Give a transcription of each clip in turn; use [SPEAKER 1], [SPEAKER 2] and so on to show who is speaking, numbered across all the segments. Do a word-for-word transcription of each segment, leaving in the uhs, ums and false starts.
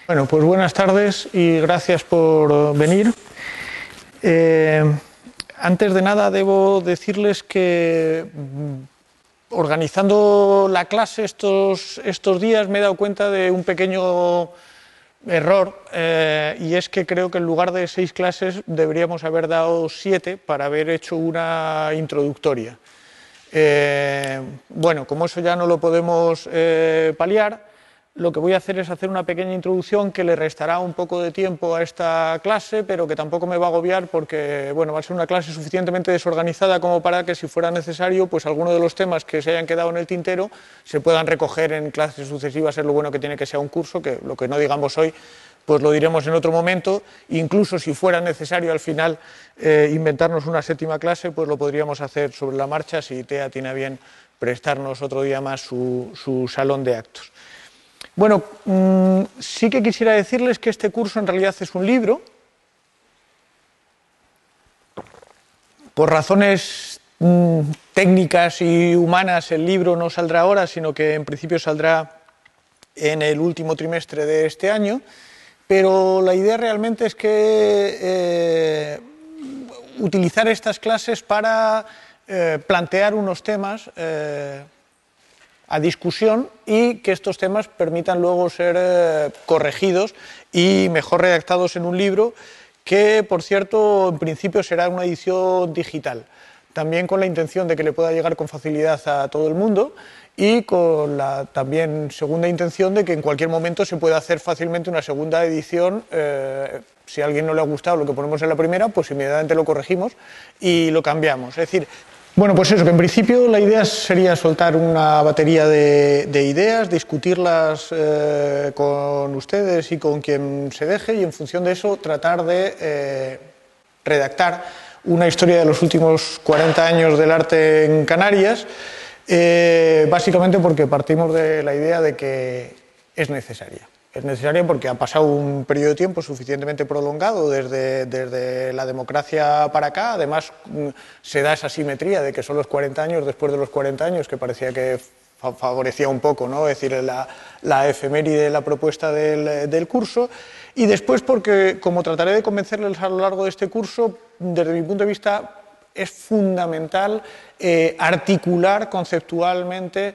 [SPEAKER 1] Bueno, pues buenas tardes y gracias por venir. Eh, antes de nada debo decirles que organizando la clase estos, estos días me he dado cuenta de un pequeño error eh, y es que creo que en lugar de seis clases deberíamos haber dado siete para haber hecho una introductoria. Eh, bueno, como eso ya no lo podemos eh, paliar, lo que voy a hacer es hacer una pequeña introducción que le restará un poco de tiempo a esta clase, pero que tampoco me va a agobiar porque, bueno, va a ser una clase suficientemente desorganizada como para que, si fuera necesario, pues algunos de los temas que se hayan quedado en el tintero se puedan recoger en clases sucesivas. Es lo bueno que tiene que ser un curso, que lo que no digamos hoy pues lo diremos en otro momento. Incluso si fuera necesario al final eh, inventarnos una séptima clase, pues lo podríamos hacer sobre la marcha si T E A tiene a bien prestarnos otro día más su, su salón de actos. Bueno, mmm, sí que quisiera decirles que este curso en realidad es un libro. Por razones mmm, técnicas y humanas el libro no saldrá ahora, sino que en principio saldrá en el último trimestre de este año. Pero la idea realmente es que eh, utilizar estas clases para eh, plantear unos temas eh, a discusión y que estos temas permitan luego ser eh, corregidos y mejor redactados en un libro que, por cierto, en principio será una edición digital, también con la intención de que le pueda llegar con facilidad a todo el mundo y con la también segunda intención de que en cualquier momento se pueda hacer fácilmente una segunda edición. Eh, si a alguien no le ha gustado lo que ponemos en la primera, pues inmediatamente lo corregimos y lo cambiamos. Es decir, bueno, pues eso, que en principio la idea sería soltar una batería de, de ideas, discutirlas eh, con ustedes y con quien se deje, y en función de eso tratar de eh, redactar una historia de los últimos cuarenta años del arte en Canarias, eh, básicamente porque partimos de la idea de que es necesaria. Es necesaria porque ha pasado un periodo de tiempo suficientemente prolongado desde, desde la democracia para acá. Además, se da esa simetría de que son los cuarenta años después de los cuarenta años, que parecía que favorecía un poco, ¿no? Es decir, la, la efeméride de la propuesta del, del curso. Y después porque, como trataré de convencerles a lo largo de este curso, desde mi punto de vista es fundamental eh, articular conceptualmente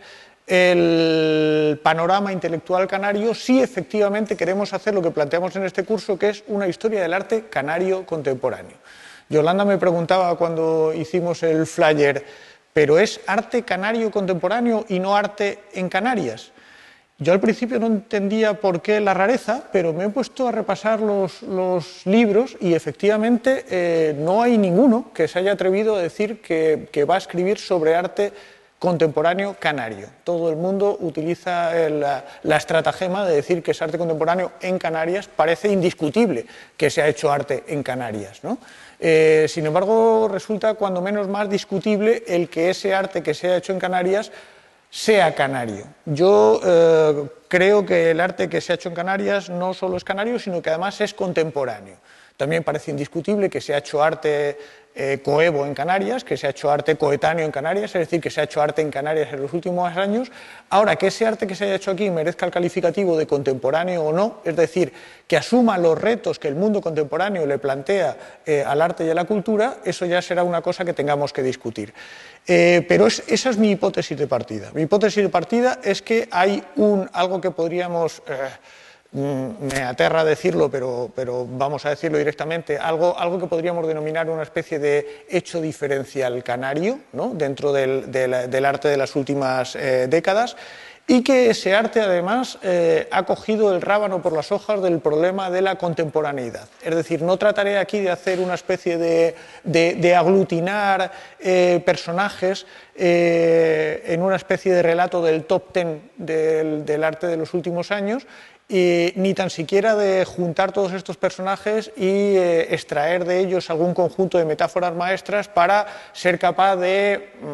[SPEAKER 1] el panorama intelectual canario si efectivamente queremos hacer lo que planteamos en este curso, que es una historia del arte canario contemporáneo. Yolanda me preguntaba cuando hicimos el flyer, ¿pero es arte canario contemporáneo y no arte en Canarias? Yo al principio no entendía por qué la rareza, pero me he puesto a repasar los, los libros y efectivamente eh, no hay ninguno que se haya atrevido a decir que, que va a escribir sobre arte contemporáneo canario. Todo el mundo utiliza el, la, la estratagema de decir que es arte contemporáneo en Canarias. Parece indiscutible que se ha hecho arte en Canarias, ¿no? Eh, sin embargo, resulta cuando menos más discutible el que ese arte que se ha hecho en Canarias sea canario. Yo eh, creo que el arte que se ha hecho en Canarias no solo es canario, sino que además es contemporáneo. También parece indiscutible que se ha hecho arte eh, coevo en Canarias, que se ha hecho arte coetáneo en Canarias, es decir, que se ha hecho arte en Canarias en los últimos años. Ahora, que ese arte que se haya hecho aquí merezca el calificativo de contemporáneo o no, es decir, que asuma los retos que el mundo contemporáneo le plantea eh, al arte y a la cultura, eso ya será una cosa que tengamos que discutir. Eh, pero es, esa es mi hipótesis de partida. Mi hipótesis de partida es que hay un, algo que podríamos... Eh, me aterra decirlo, pero, pero vamos a decirlo directamente, algo, algo que podríamos denominar una especie de hecho diferencial canario, ¿no? Dentro del, del, del arte de las últimas eh, décadas, y que ese arte además eh, ha cogido el rábano por las hojas del problema de la contemporaneidad. Es decir, no trataré aquí de hacer una especie de, de, de aglutinar eh, personajes eh, en una especie de relato del top ten del, del arte de los últimos años, y ni tan siquiera de juntar todos estos personajes y eh, extraer de ellos algún conjunto de metáforas maestras para ser capaz de,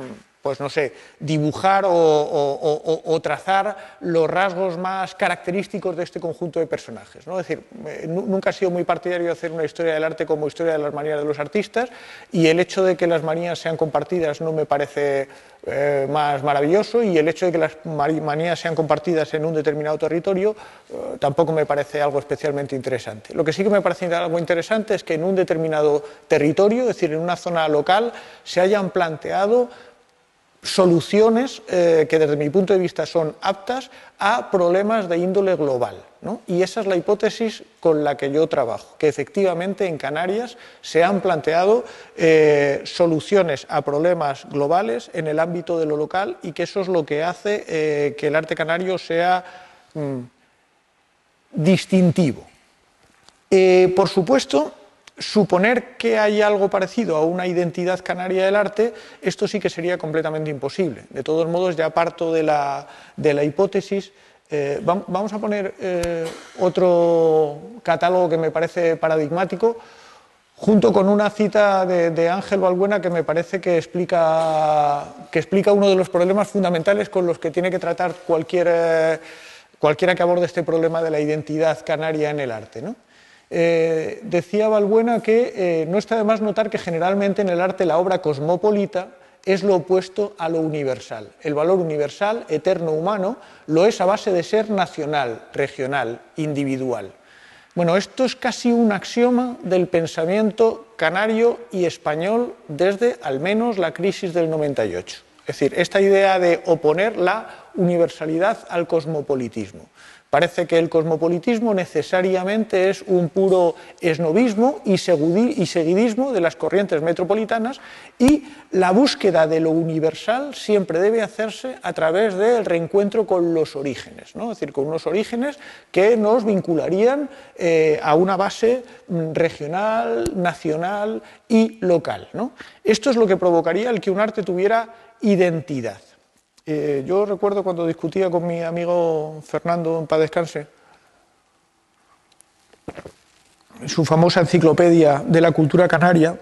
[SPEAKER 1] pues no sé, dibujar o, o, o, o trazar los rasgos más característicos de este conjunto de personajes, ¿no? Es decir, eh, nunca he sido muy partidario de hacer una historia del arte como historia de las manías de los artistas, y el hecho de que las manías sean compartidas no me parece eh, más maravilloso, y el hecho de que las manías sean compartidas en un determinado territorio eh, tampoco me parece algo especialmente interesante. Lo que sí que me parece algo interesante es que en un determinado territorio, es decir, en una zona local, se hayan planteado soluciones eh, que desde mi punto de vista son aptas a problemas de índole global, ¿no? Y esa es la hipótesis con la que yo trabajo, que efectivamente en Canarias se han planteado eh, soluciones a problemas globales en el ámbito de lo local, y que eso es lo que hace eh, que el arte canario sea mm, distintivo. Eh, por supuesto, suponer que hay algo parecido a una identidad canaria del arte, esto sí que sería completamente imposible. De todos modos, ya parto de la, de la hipótesis. Eh, vamos a poner eh, otro catálogo que me parece paradigmático, junto con una cita de, de Ángel Balbuena que me parece que explica, que explica uno de los problemas fundamentales con los que tiene que tratar cualquier, eh, cualquiera que aborde este problema de la identidad canaria en el arte, ¿no? Eh, decía Balbuena que eh, no está de más notar que generalmente en el arte la obra cosmopolita es lo opuesto a lo universal. El valor universal, eterno, humano, lo es a base de ser nacional, regional, individual. Bueno, esto es casi un axioma del pensamiento canario y español desde al menos la crisis del noventa y ocho. Es decir, esta idea de oponer la universalidad al cosmopolitismo. Parece que el cosmopolitismo necesariamente es un puro esnovismo y seguidismo de las corrientes metropolitanas, y la búsqueda de lo universal siempre debe hacerse a través del reencuentro con los orígenes, ¿no? Es decir, con unos orígenes que nos vincularían eh, a una base regional, nacional y local, ¿no? Esto es lo que provocaría el que un arte tuviera identidad. Eh, yo recuerdo cuando discutía con mi amigo Fernando, en paz descanse, su famosa enciclopedia de la cultura canaria,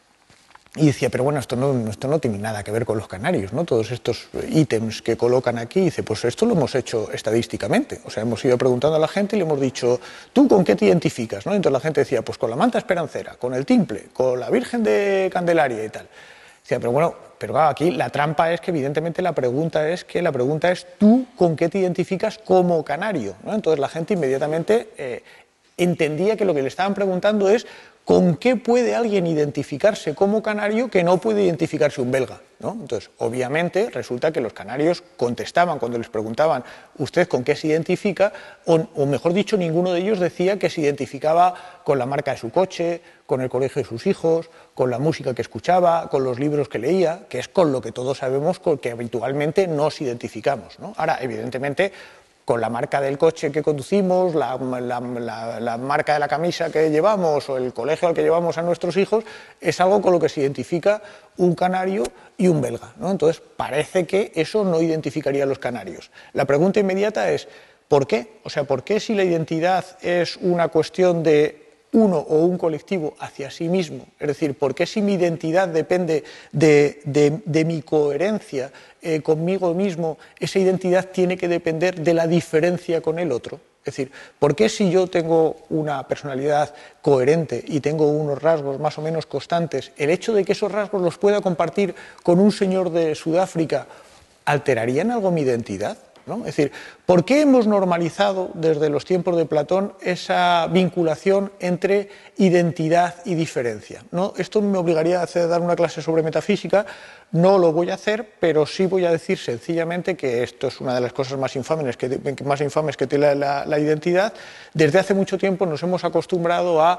[SPEAKER 1] y decía, pero bueno, esto no, esto no tiene nada que ver con los canarios, ¿no? Todos estos ítems que colocan aquí, dice, pues esto lo hemos hecho estadísticamente, o sea, hemos ido preguntando a la gente y le hemos dicho, ¿tú con qué te identificas? ¿No? Entonces la gente decía, pues con la manta esperancera, con el timple, con la Virgen de Candelaria y tal. Decía, pero bueno, pero claro, aquí la trampa es que evidentemente la pregunta es que la pregunta es tú con qué te identificas como canario, ¿no? Entonces la gente inmediatamente eh, entendía que lo que le estaban preguntando es con qué puede alguien identificarse como canario que no puede identificarse un belga, ¿no? Entonces, obviamente, resulta que los canarios contestaban cuando les preguntaban ¿usted con qué se identifica? O, o mejor dicho, ninguno de ellos decía que se identificaba con la marca de su coche, con el colegio de sus hijos, con la música que escuchaba, con los libros que leía, que es con lo que todos sabemos con que habitualmente nos identificamos, ¿no? Ahora, evidentemente, con la marca del coche que conducimos, la, la, la, la marca de la camisa que llevamos o el colegio al que llevamos a nuestros hijos, es algo con lo que se identifica un canario y un belga, ¿no? Entonces, parece que eso no identificaría a los canarios. La pregunta inmediata es, ¿por qué? O sea, ¿por qué si la identidad es una cuestión de uno o un colectivo hacia sí mismo? Es decir, ¿por qué si mi identidad depende de, de, de mi coherencia eh, conmigo mismo, esa identidad tiene que depender de la diferencia con el otro? Es decir, ¿por qué si yo tengo una personalidad coherente y tengo unos rasgos más o menos constantes, el hecho de que esos rasgos los pueda compartir con un señor de Sudáfrica, alteraría en algo mi identidad? ¿No? Es decir, ¿por qué hemos normalizado desde los tiempos de Platón esa vinculación entre identidad y diferencia? ¿No? Esto me obligaría a hacer, dar una clase sobre metafísica, no lo voy a hacer, pero sí voy a decir sencillamente que esto es una de las cosas más infames que, más infames que tiene la, la, la identidad. Desde hace mucho tiempo nos hemos acostumbrado a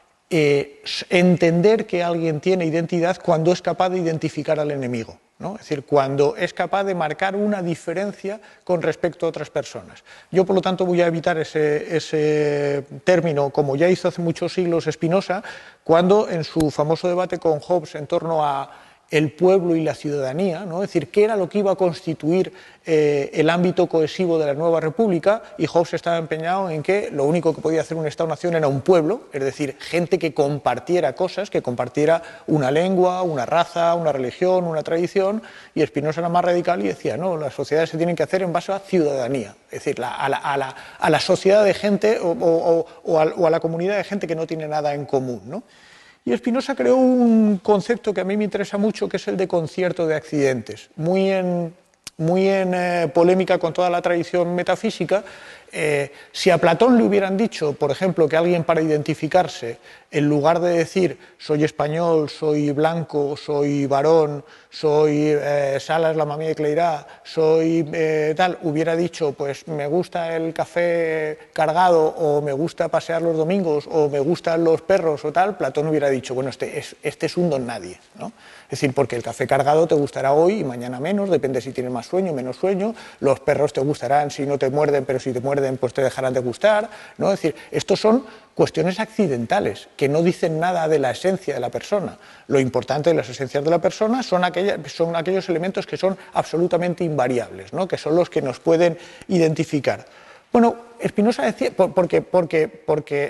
[SPEAKER 1] eh, entender que alguien tiene identidad cuando es capaz de identificar al enemigo, ¿no? Es decir, cuando es capaz de marcar una diferencia con respecto a otras personas. Yo, por lo tanto, voy a evitar ese, ese término, como ya hizo hace muchos siglos Spinoza, cuando en su famoso debate con Hobbes en torno a el pueblo y la ciudadanía, ¿no? Es decir, qué era lo que iba a constituir eh, el ámbito cohesivo de la nueva república, y Hobbes estaba empeñado en que lo único que podía hacer un Estado-nación era un pueblo, es decir, gente que compartiera cosas, que compartiera una lengua, una raza, una religión, una tradición, y Spinoza era más radical y decía, no, las sociedades se tienen que hacer en base a ciudadanía, es decir, la, a, la, a, la, a la sociedad de gente o, o, o, a, o a la comunidad de gente que no tiene nada en común, ¿no? Y Spinoza creó un concepto que a mí me interesa mucho, que es el de concierto de accidentes, muy en, muy en eh, polémica con toda la tradición metafísica. Eh, si a Platón le hubieran dicho, por ejemplo, que alguien para identificarse, en lugar de decir soy español, soy blanco, soy varón, soy eh, Salas la mamá de Cleirá, soy eh, tal, hubiera dicho pues me gusta el café cargado, o me gusta pasear los domingos, o me gustan los perros o tal, Platón hubiera dicho, bueno, este es, este es un don nadie, ¿no? Es decir, porque el café cargado te gustará hoy y mañana menos, depende si tienes más sueño o menos sueño, los perros te gustarán si no te muerden, pero si te muerden pues te dejarán de gustar, ¿no? Es decir, estos son cuestiones accidentales que no dicen nada de la esencia de la persona. Lo importante de las esencias de la persona son, aquellas, son aquellos elementos que son absolutamente invariables, ¿no? Que son los que nos pueden identificar. Bueno, Spinoza decía, porque, porque, porque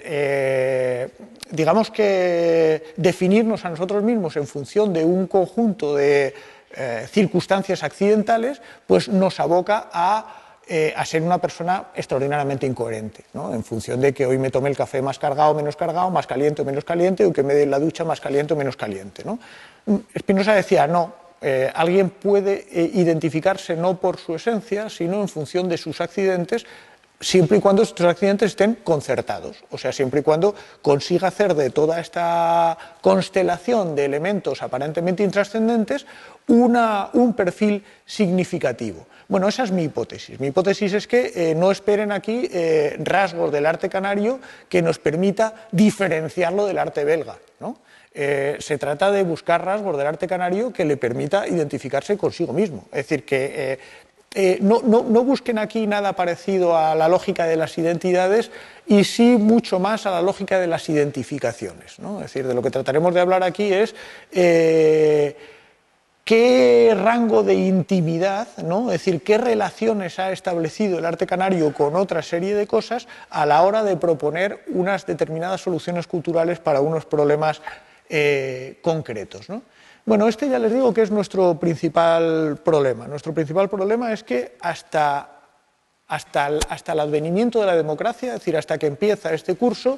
[SPEAKER 1] eh, digamos que definirnos a nosotros mismos en función de un conjunto de eh, circunstancias accidentales, pues nos aboca a Eh, a ser una persona extraordinariamente incoherente, ¿no? En función de que hoy me tome el café más cargado o menos cargado, más caliente o menos caliente, o que me dé la ducha más caliente o menos caliente, ¿no? Spinoza decía, no, eh, alguien puede eh, identificarse no por su esencia, sino en función de sus accidentes, siempre y cuando estos accidentes estén concertados, o sea, siempre y cuando consiga hacer de toda esta constelación de elementos aparentemente intrascendentes una, un perfil significativo. Bueno, esa es mi hipótesis. Mi hipótesis es que eh, no esperen aquí eh, rasgos del arte canario que nos permita diferenciarlo del arte belga, ¿no? Eh, se trata de buscar rasgos del arte canario que le permita identificarse consigo mismo, es decir, que eh, Eh, no, no, no busquen aquí nada parecido a la lógica de las identidades, y sí mucho más a la lógica de las identificaciones, ¿no? Es decir, de lo que trataremos de hablar aquí es eh, qué rango de intimidad, ¿no? Es decir, qué relaciones ha establecido el arte canario con otra serie de cosas a la hora de proponer unas determinadas soluciones culturales para unos problemas eh, concretos, ¿no? Bueno, este ya les digo que es nuestro principal problema. Nuestro principal problema es que hasta, hasta, el, hasta el advenimiento de la democracia, es decir, hasta que empieza este curso,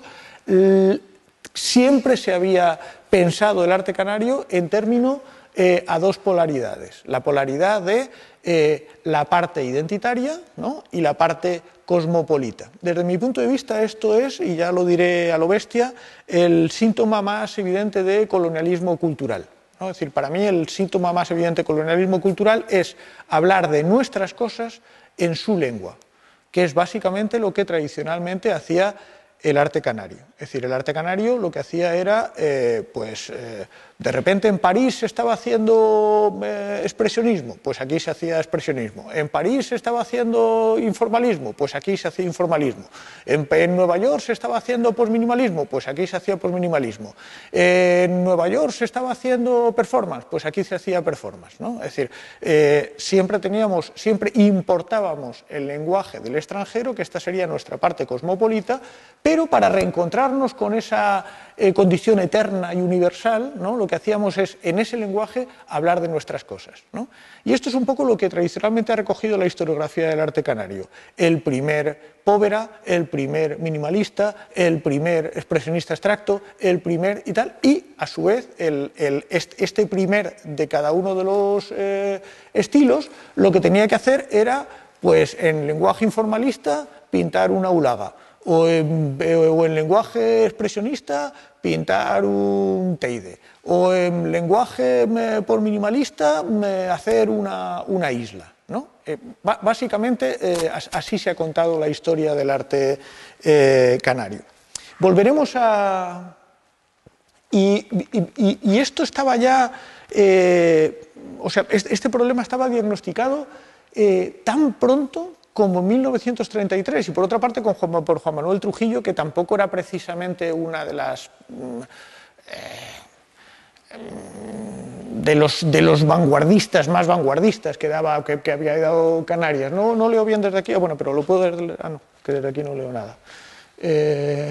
[SPEAKER 1] siempre se había pensado el arte canario en términos eh, a dos polaridades. La polaridad de eh, la parte identitaria, ¿no? Y la parte cosmopolita. Desde mi punto de vista esto es, y ya lo diré a lo bestia, el síntoma más evidente de colonialismo cultural. ¿No? Es decir, para mí el síntoma más evidente del colonialismo cultural es hablar de nuestras cosas en su lengua, que es básicamente lo que tradicionalmente hacía el arte canario. Es decir, el arte canario lo que hacía era, eh, pues, eh, de repente en París se estaba haciendo eh, expresionismo, pues aquí se hacía expresionismo. En París se estaba haciendo informalismo, pues aquí se hacía informalismo. En, en Nueva York se estaba haciendo posminimalismo, pues aquí se hacía posminimalismo. En Nueva York se estaba haciendo performance, pues aquí se hacía performance, ¿no? Es decir, eh, siempre teníamos, siempre importábamos el lenguaje del extranjero, que esta sería nuestra parte cosmopolita, pero para reencontrarnos con esa eh, condición eterna y universal, ¿no? Lo que hacíamos es, en ese lenguaje, hablar de nuestras cosas, ¿no? Y esto es un poco lo que tradicionalmente ha recogido la historiografía del arte canario. El primer Povera, el primer minimalista, el primer expresionista abstracto, el primer y tal, y a su vez el, el, este primer de cada uno de los eh, estilos, lo que tenía que hacer era, pues en lenguaje informalista, pintar una ulaga, o en, o en lenguaje expresionista pintar un teide, o en lenguaje por minimalista hacer una, una isla, ¿no? Eh, básicamente eh, así se ha contado la historia del arte eh, canario. Volveremos a... Y, y, y esto estaba ya... Eh, o sea, este, este problema estaba diagnosticado eh, tan pronto como en mil novecientos treinta y tres, y por otra parte con Juan, por Juan Manuel Trujillo, que tampoco era precisamente una de las, eh, de, los, de los vanguardistas, más vanguardistas que, daba, que, que había dado Canarias. No, no leo bien desde aquí, ah, bueno, pero lo puedo leer, ah, no, que desde aquí no leo nada. Eh,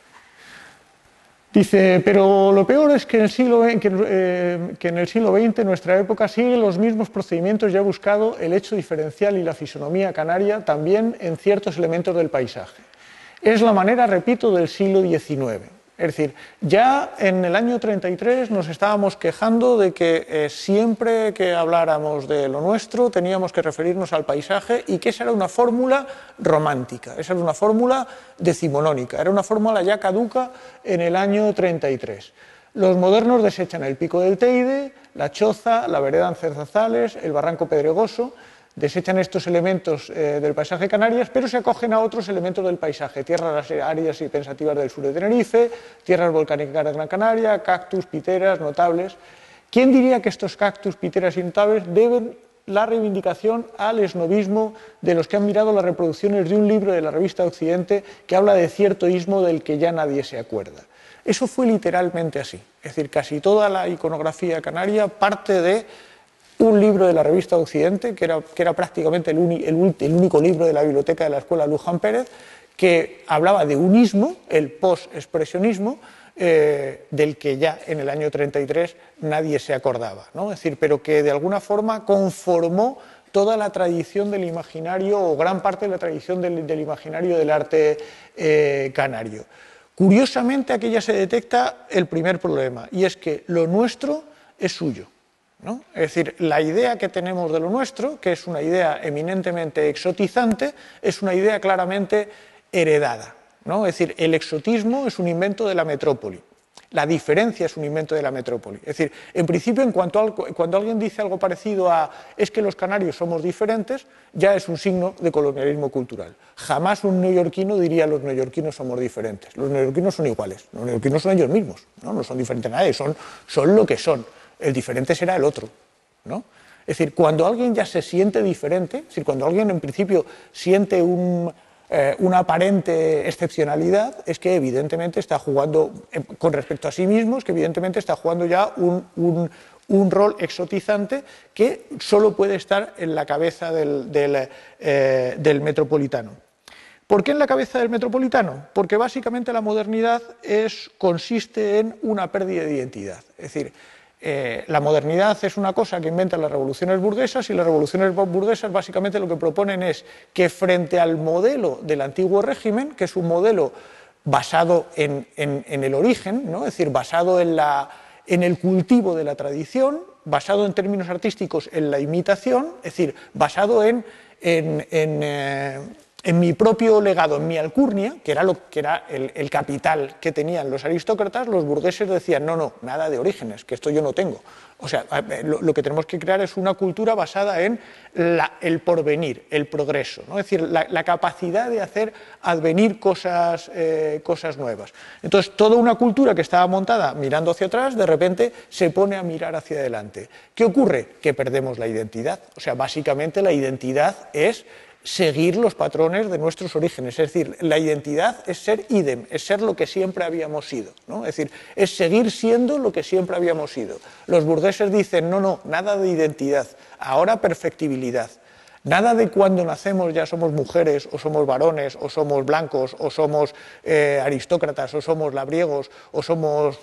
[SPEAKER 1] dice, pero lo peor es que en, el siglo veinte, que, eh, que en el siglo veinte, nuestra época, sigue los mismos procedimientos ya buscado el hecho diferencial y la fisonomía canaria también en ciertos elementos del paisaje. Es la manera, repito, del siglo diecinueve. Es decir, ya en el año treinta y tres nos estábamos quejando de que eh, siempre que habláramos de lo nuestro teníamos que referirnos al paisaje y que esa era una fórmula romántica, esa era una fórmula decimonónica, era una fórmula ya caduca en el año treinta y tres. Los modernos desechan el Pico del Teide, la Choza, la vereda Ancerzazales, el Barranco Pedregoso, desechan estos elementos eh, del paisaje de Canarias, pero se acogen a otros elementos del paisaje, tierras áridas y pensativas del sur de Tenerife, tierras volcánicas de Gran Canaria, cactus, piteras, notables. ¿Quién diría que estos cactus, piteras y notables deben la reivindicación al esnovismo de los que han mirado las reproducciones de un libro de la revista Occidente que habla de cierto ismo del que ya nadie se acuerda? Eso fue literalmente así, es decir, casi toda la iconografía canaria parte de un libro de la revista Occidente, que era, que era prácticamente el, uni, el, el único libro de la biblioteca de la Escuela Luján Pérez, que hablaba de un ismo, el post-expresionismo, eh, del que ya en el año treinta y tres nadie se acordaba, ¿no? Es decir, pero que de alguna forma conformó toda la tradición del imaginario, o gran parte de la tradición del, del imaginario del arte eh, canario. Curiosamente, aquí ya se detecta el primer problema, y es que lo nuestro es suyo, ¿no? Es decir, la idea que tenemos de lo nuestro, que es una idea eminentemente exotizante, es una idea claramente heredada, ¿no? Es decir, el exotismo es un invento de la metrópoli, la diferencia es un invento de la metrópoli. Es decir, en principio, en cuanto al, cuando alguien dice algo parecido a es que los canarios somos diferentes, ya es un signo de colonialismo cultural. Jamás un neoyorquino diría los neoyorquinos somos diferentes, los neoyorquinos son iguales, los neoyorquinos son ellos mismos, no, no son diferentes a nadie, son, son lo que son. El diferente será el otro, ¿no? Es decir, cuando alguien ya se siente diferente, es decir, cuando alguien en principio siente un, eh, una aparente excepcionalidad, es que evidentemente está jugando, eh, con respecto a sí mismo, es que evidentemente está jugando ya un, un, un rol exotizante que solo puede estar en la cabeza del, del, eh, del metropolitano. ¿Por qué en la cabeza del metropolitano? Porque básicamente la modernidad es, consiste en una pérdida de identidad, es decir, Eh, la modernidad es una cosa que inventan las revoluciones burguesas y las revoluciones burguesas básicamente lo que proponen es que frente al modelo del antiguo régimen, que es un modelo basado en, en, en el origen, ¿no? Es decir, basado en, la, en el cultivo de la tradición, basado en términos artísticos en la imitación, es decir, basado en, en, en eh, en mi propio legado, en mi alcurnia, que era, lo, que era el, el capital que tenían los aristócratas, los burgueses decían, no, no, nada de orígenes, que esto yo no tengo. O sea, lo, lo que tenemos que crear es una cultura basada en la, el porvenir, el progreso, ¿no? Es decir, la, la capacidad de hacer advenir cosas, eh, cosas nuevas. Entonces, toda una cultura que estaba montada mirando hacia atrás, de repente se pone a mirar hacia adelante. ¿Qué ocurre? Que perdemos la identidad. O sea, básicamente la identidad es seguir los patrones de nuestros orígenes, es decir, la identidad es ser idem, es ser lo que siempre habíamos sido, ¿no? Es decir, es seguir siendo lo que siempre habíamos sido. Los burgueses dicen, no, no, nada de identidad, ahora perfectibilidad, nada de cuando nacemos ya somos mujeres, o somos varones, o somos blancos, o somos eh, aristócratas, o somos labriegos, o somos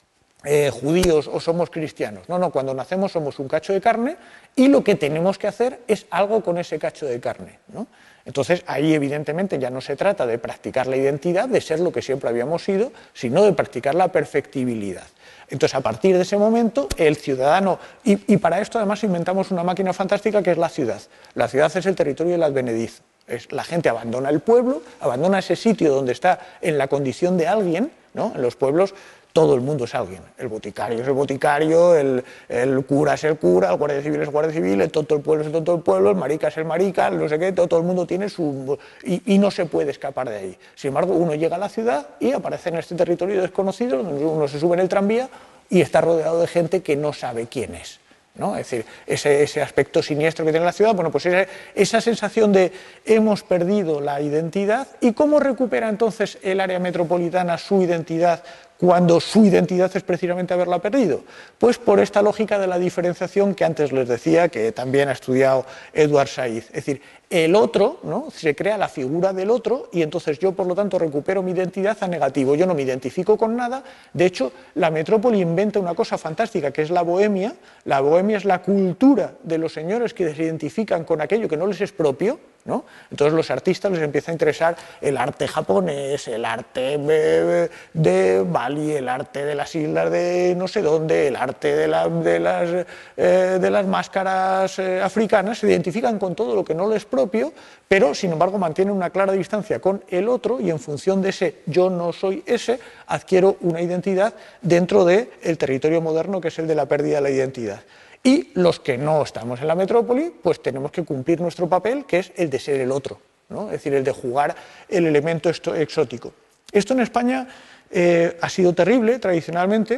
[SPEAKER 1] Eh, judíos o somos cristianos. No, no, cuando nacemos somos un cacho de carne y lo que tenemos que hacer es algo con ese cacho de carne, ¿no? Entonces ahí evidentemente ya no se trata de practicar la identidad, de ser lo que siempre habíamos sido, sino de practicar la perfectibilidad. Entonces a partir de ese momento el ciudadano, y, y para esto además inventamos una máquina fantástica que es la ciudad. La ciudad es el territorio del advenedizo. Es, la gente abandona el pueblo, abandona ese sitio donde está en la condición de alguien, ¿no? En los pueblos todo el mundo es alguien, el boticario es el boticario, el, el cura es el cura, el guardia civil es el guardia civil, el tonto del pueblo es el tonto del pueblo, el marica es el marica, no sé qué, todo, todo el mundo tiene su... Y, y no se puede escapar de ahí. Sin embargo, uno llega a la ciudad y aparece en este territorio desconocido, donde uno se sube en el tranvía y está rodeado de gente que no sabe quién es, ¿no? Es decir, ese, ese aspecto siniestro que tiene la ciudad, bueno, pues esa, esa sensación de hemos perdido la identidad. ¿Y cómo recupera entonces el área metropolitana su identidad cuando su identidad es precisamente haberla perdido? Pues por esta lógica de la diferenciación que antes les decía, que también ha estudiado Edward Said. Es decir, el otro, ¿no? Se crea la figura del otro y entonces yo, por lo tanto, recupero mi identidad a negativo. Yo no me identifico con nada. De hecho, la metrópoli inventa una cosa fantástica, que es la bohemia. La bohemia es la cultura de los señores que se identifican con aquello que no les es propio, ¿no? Entonces los artistas les empieza a interesar el arte japonés, el arte de, de Bali, el arte de las islas de no sé dónde, el arte de, la, de, las, eh, de las máscaras eh, africanas. Se identifican con todo lo que no les es propio, pero sin embargo mantienen una clara distancia con el otro y en función de ese yo no soy ese, adquiero una identidad dentro del territorio moderno que es el de la pérdida de la identidad. Y los que no estamos en la metrópoli, pues tenemos que cumplir nuestro papel, que es el de ser el otro, ¿no? Es decir, el de jugar el elemento exótico. Esto en España eh, ha sido terrible tradicionalmente,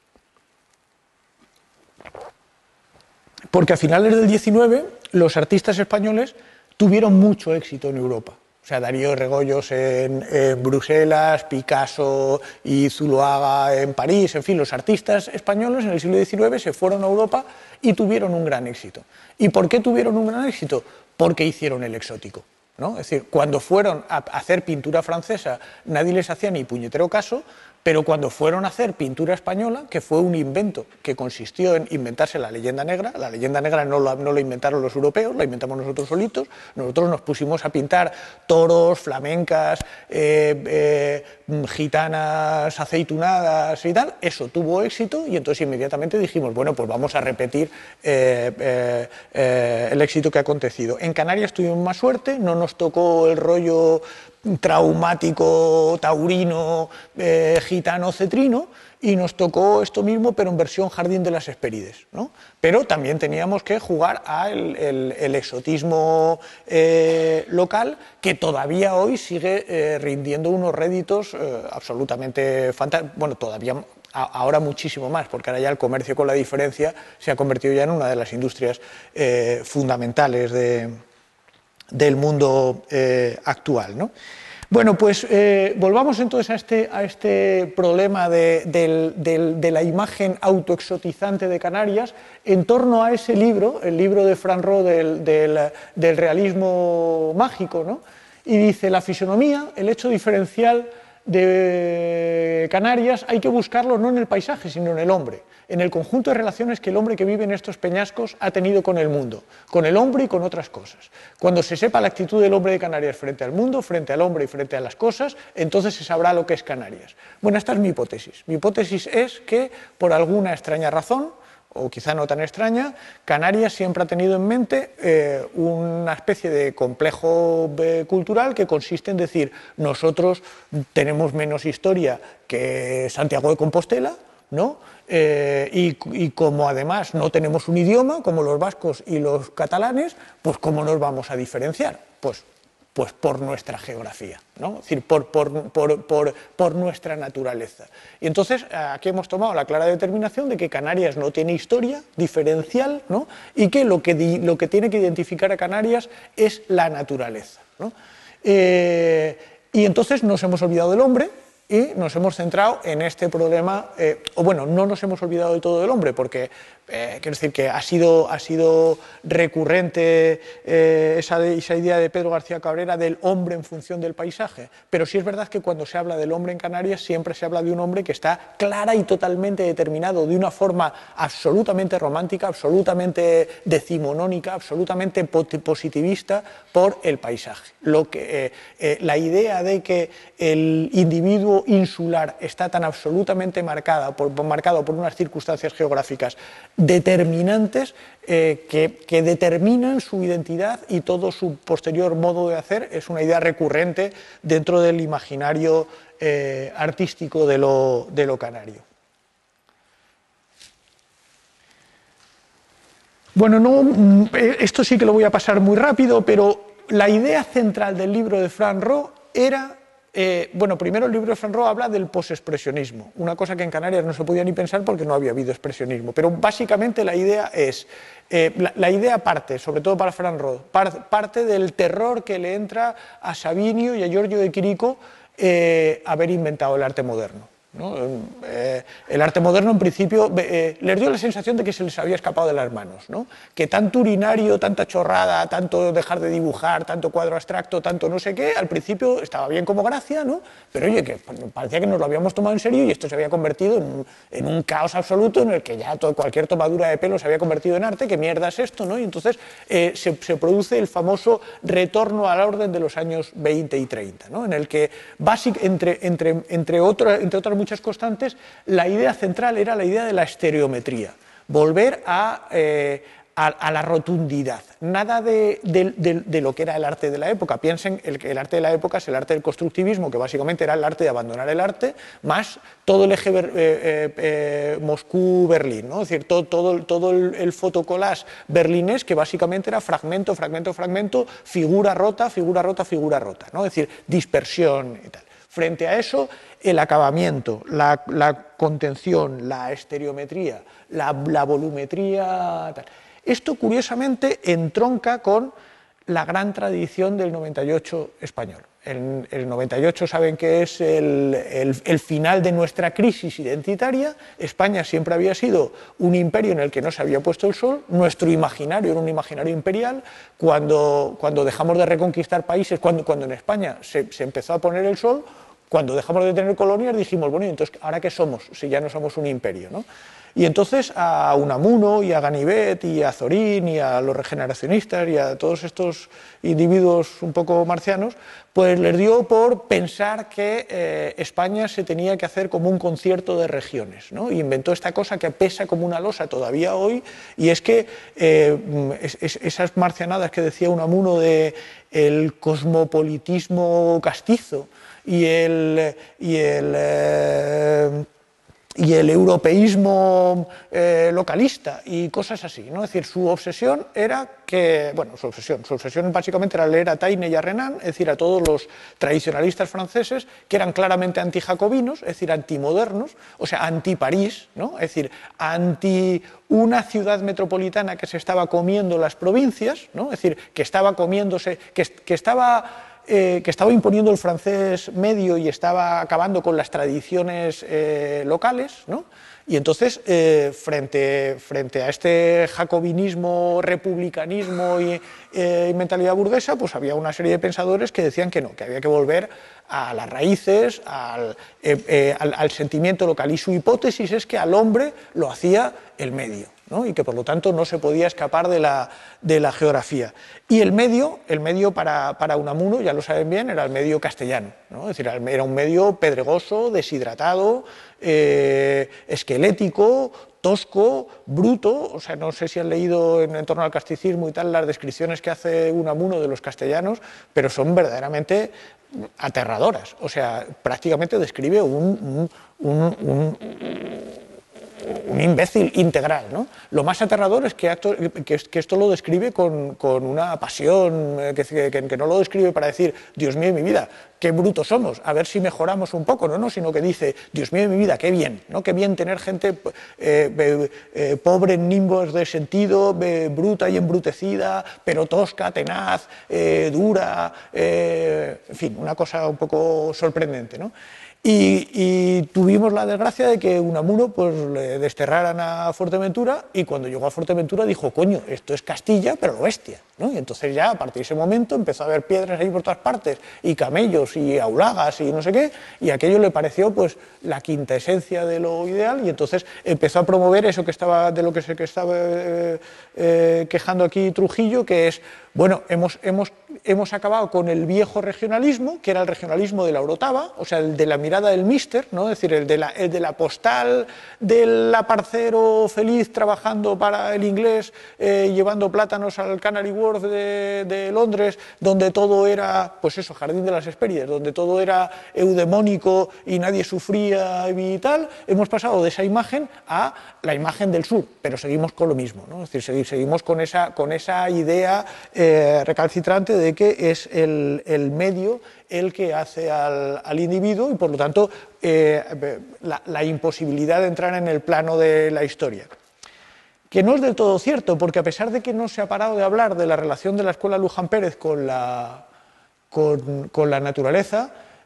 [SPEAKER 1] porque a finales del diecinueve los artistas españoles tuvieron mucho éxito en Europa. O sea, Darío Regoyos en, en Bruselas, Picasso y Zuloaga en París, en fin, los artistas españoles en el siglo diecinueve se fueron a Europa y tuvieron un gran éxito. ¿Y por qué tuvieron un gran éxito? Porque hicieron el exótico, ¿no? Es decir, cuando fueron a hacer pintura francesa nadie les hacía ni puñetero caso, pero cuando fueron a hacer pintura española, que fue un invento que consistió en inventarse la leyenda negra, la leyenda negra no la, no la inventaron los europeos, la inventamos nosotros solitos, nosotros nos pusimos a pintar toros, flamencas, eh, eh, gitanas aceitunadas y tal, eso tuvo éxito y entonces inmediatamente dijimos, bueno, pues vamos a repetir eh, eh, eh, el éxito que ha acontecido. En Canarias tuvimos más suerte, no nos tocó el rollo traumático, taurino, eh, gitano, cetrino, y nos tocó esto mismo, pero en versión Jardín de las Hespérides, ¿no? Pero también teníamos que jugar al el, el exotismo eh, local, que todavía hoy sigue eh, rindiendo unos réditos eh, absolutamente fantásticos, bueno, todavía ahora muchísimo más, porque ahora ya el comercio con la diferencia se ha convertido ya en una de las industrias eh, fundamentales de del mundo eh, actual, ¿no? Bueno, pues eh, volvamos entonces a este, a este problema de, de, de, de la imagen autoexotizante de Canarias en torno a ese libro, el libro de Fran Ró del, del, del realismo mágico, ¿no? Y dice, la fisonomía, el hecho diferencial de Canarias, hay que buscarlo no en el paisaje, sino en el hombre, en el conjunto de relaciones que el hombre que vive en estos peñascos ha tenido con el mundo, con el hombre y con otras cosas. Cuando se sepa la actitud del hombre de Canarias frente al mundo, frente al hombre y frente a las cosas, entonces se sabrá lo que es Canarias. Bueno, esta es mi hipótesis. Mi hipótesis es que, por alguna extraña razón, o quizá no tan extraña, Canarias siempre ha tenido en mente eh, una especie de complejo eh, cultural que consiste en decir, nosotros tenemos menos historia que Santiago de Compostela, ¿no? Eh, y, y como además no tenemos un idioma, como los vascos y los catalanes, pues ¿cómo nos vamos a diferenciar? Pues, pues por nuestra geografía, ¿no? Es decir, por, por, por, por, por nuestra naturaleza. Y entonces aquí hemos tomado la clara determinación de que Canarias no tiene historia diferencial, ¿no? Y que lo, que lo que tiene que identificar a Canarias es la naturaleza, ¿no? Eh, y entonces nos hemos olvidado del hombre, y nos hemos centrado en este problema, eh, o bueno, no nos hemos olvidado de todo del hombre, porque eh, quiero decir que ha sido, ha sido recurrente eh, esa, esa idea de Pedro García Cabrera del hombre en función del paisaje, pero sí es verdad que cuando se habla del hombre en Canarias siempre se habla de un hombre que está clara y totalmente determinado de una forma absolutamente romántica, absolutamente decimonónica, absolutamente positivista por el paisaje. Lo que, eh, eh, la idea de que el individuo insular está tan absolutamente marcada por, marcado por unas circunstancias geográficas determinantes eh, que, que determinan su identidad y todo su posterior modo de hacer es una idea recurrente dentro del imaginario eh, artístico de lo, de lo canario. Bueno, no, esto sí que lo voy a pasar muy rápido, pero la idea central del libro de Fran Ró era, eh, bueno, primero el libro de Fran Ró habla del posexpresionismo, una cosa que en Canarias no se podía ni pensar porque no había habido expresionismo, pero básicamente la idea es, eh, la, la idea parte, sobre todo para Fran Ró, par, parte del terror que le entra a Sabinio y a Giorgio de Chirico eh, haber inventado el arte moderno. ¿no? Eh, el arte moderno, en principio, eh, les dio la sensación de que se les había escapado de las manos, ¿no? Que tanto urinario, tanta chorrada, tanto dejar de dibujar, tanto cuadro abstracto, tanto no sé qué, al principio estaba bien como gracia, ¿no? Pero oye, que parecía que nos lo habíamos tomado en serio y esto se había convertido en un, en un caos absoluto en el que ya todo, cualquier tomadura de pelo se había convertido en arte. ¿Qué mierda es esto, no? Y entonces eh, se, se produce el famoso retorno al orden de los años veinte y treinta, ¿no? En el que, básic, entre, entre, entre, otra, entre otras muchas constantes, la idea central era la idea de la estereometría, volver a, eh, a, a la rotundidad, nada de, de, de, de lo que era el arte de la época. Piensen que el, el arte de la época es el arte del constructivismo, que básicamente era el arte de abandonar el arte, más todo el eje eh, eh, eh, Moscú-Berlín, ¿no? Es decir, todo, todo, todo el, el fotocollage berlinés, que básicamente era fragmento, fragmento, fragmento, figura rota, figura rota, figura rota, ¿no? Es decir, dispersión y tal. Frente a eso, el acabamiento, la, la contención, la estereometría, la, la volumetría, tal. Esto, curiosamente, entronca con la gran tradición del noventa y ocho español. El, el noventa y ocho saben que es el, el, el final de nuestra crisis identitaria. España siempre había sido un imperio en el que no se había puesto el sol, nuestro imaginario era un imaginario imperial. Cuando, cuando dejamos de reconquistar países, cuando, cuando en España se, se empezó a poner el sol, cuando dejamos de tener colonias dijimos, bueno, entonces, ¿ahora qué somos si ya no somos un imperio, ¿no? Y entonces a Unamuno y a Ganivet y a Zorín y a los regeneracionistas y a todos estos individuos un poco marcianos, pues les dio por pensar que eh, España se tenía que hacer como un concierto de regiones, ¿no? Y inventó esta cosa que pesa como una losa todavía hoy, y es que eh, es, es, esas marcianadas que decía Unamuno de el cosmopolitismo castizo y el... Y el eh, y el europeísmo eh, localista y cosas así, ¿no? Es decir, su obsesión era que, bueno, su obsesión, su obsesión básicamente era leer a Taine y a Renan, es decir, a todos los tradicionalistas franceses que eran claramente antijacobinos, es decir, antimodernos, o sea, anti-París, ¿no? Es decir, anti una ciudad metropolitana que se estaba comiendo las provincias, ¿no? Es decir, que estaba comiéndose, que, que estaba... Eh, que estaba imponiendo el francés medio y estaba acabando con las tradiciones eh, locales, ¿no? Y entonces, eh, frente, frente a este jacobinismo, republicanismo y, eh, y mentalidad burguesa, pues había una serie de pensadores que decían que no, que había que volver a las raíces, al, eh, eh, al, al sentimiento local. Y su hipótesis es que al hombre lo hacía el medio, ¿no? Y que por lo tanto no se podía escapar de la, de la geografía. Y el medio, el medio para, para Unamuno, ya lo saben bien, era el medio castellano, ¿no? Es decir, era un medio pedregoso, deshidratado, eh, esquelético, tosco, bruto. O sea, no sé si han leído en, en torno al casticismo y tal las descripciones que hace Unamuno de los castellanos, pero son verdaderamente aterradoras. O sea, prácticamente describe un, un, un, un un imbécil integral, ¿no? Lo más aterrador es que, acto, que, que esto lo describe con, con una pasión, que, que, que no lo describe para decir, Dios mío de mi vida, qué brutos somos, a ver si mejoramos un poco, no, no, sino que dice, Dios mío de mi vida, qué bien, ¿no? Qué bien tener gente eh, eh, pobre en nimbos de sentido, eh, bruta y embrutecida, pero tosca, tenaz, eh, dura, eh, en fin, una cosa un poco sorprendente, ¿no? Y, y tuvimos la desgracia de que Unamuno pues, le desterraran a Fuerteventura, y cuando llegó a Fuerteventura dijo, coño, esto es Castilla, pero lo bestia, ¿no? Y entonces ya a partir de ese momento empezó a haber piedras ahí por todas partes, y camellos, y aulagas, y no sé qué, y aquello le pareció pues la quinta esencia de lo ideal, y entonces empezó a promover eso que estaba, de lo que se que estaba eh, eh, quejando aquí Trujillo, que es, bueno, hemos, hemos, hemos acabado con el viejo regionalismo, que era el regionalismo de la orotava, o sea, el de la mirada del míster, ¿no? Es decir, el de, la, el de la postal del aparcero feliz trabajando para el inglés, eh, llevando plátanos al Canary Wharf de, de Londres, donde todo era, pues eso, Jardín de las Hespérides, donde todo era eudemónico y nadie sufría y tal. Hemos pasado de esa imagen a la imagen del sur, pero seguimos con lo mismo, ¿no? Es decir, seguimos con esa, con esa idea eh, recalcitrante de que es el, el medio el que hace al, al individuo, y por lo tanto eh, la, la imposibilidad de entrar en el plano de la historia. Que no es del todo cierto, porque a pesar de que no se ha parado de hablar de la relación de la escuela Luján Pérez con la, con, con la naturaleza,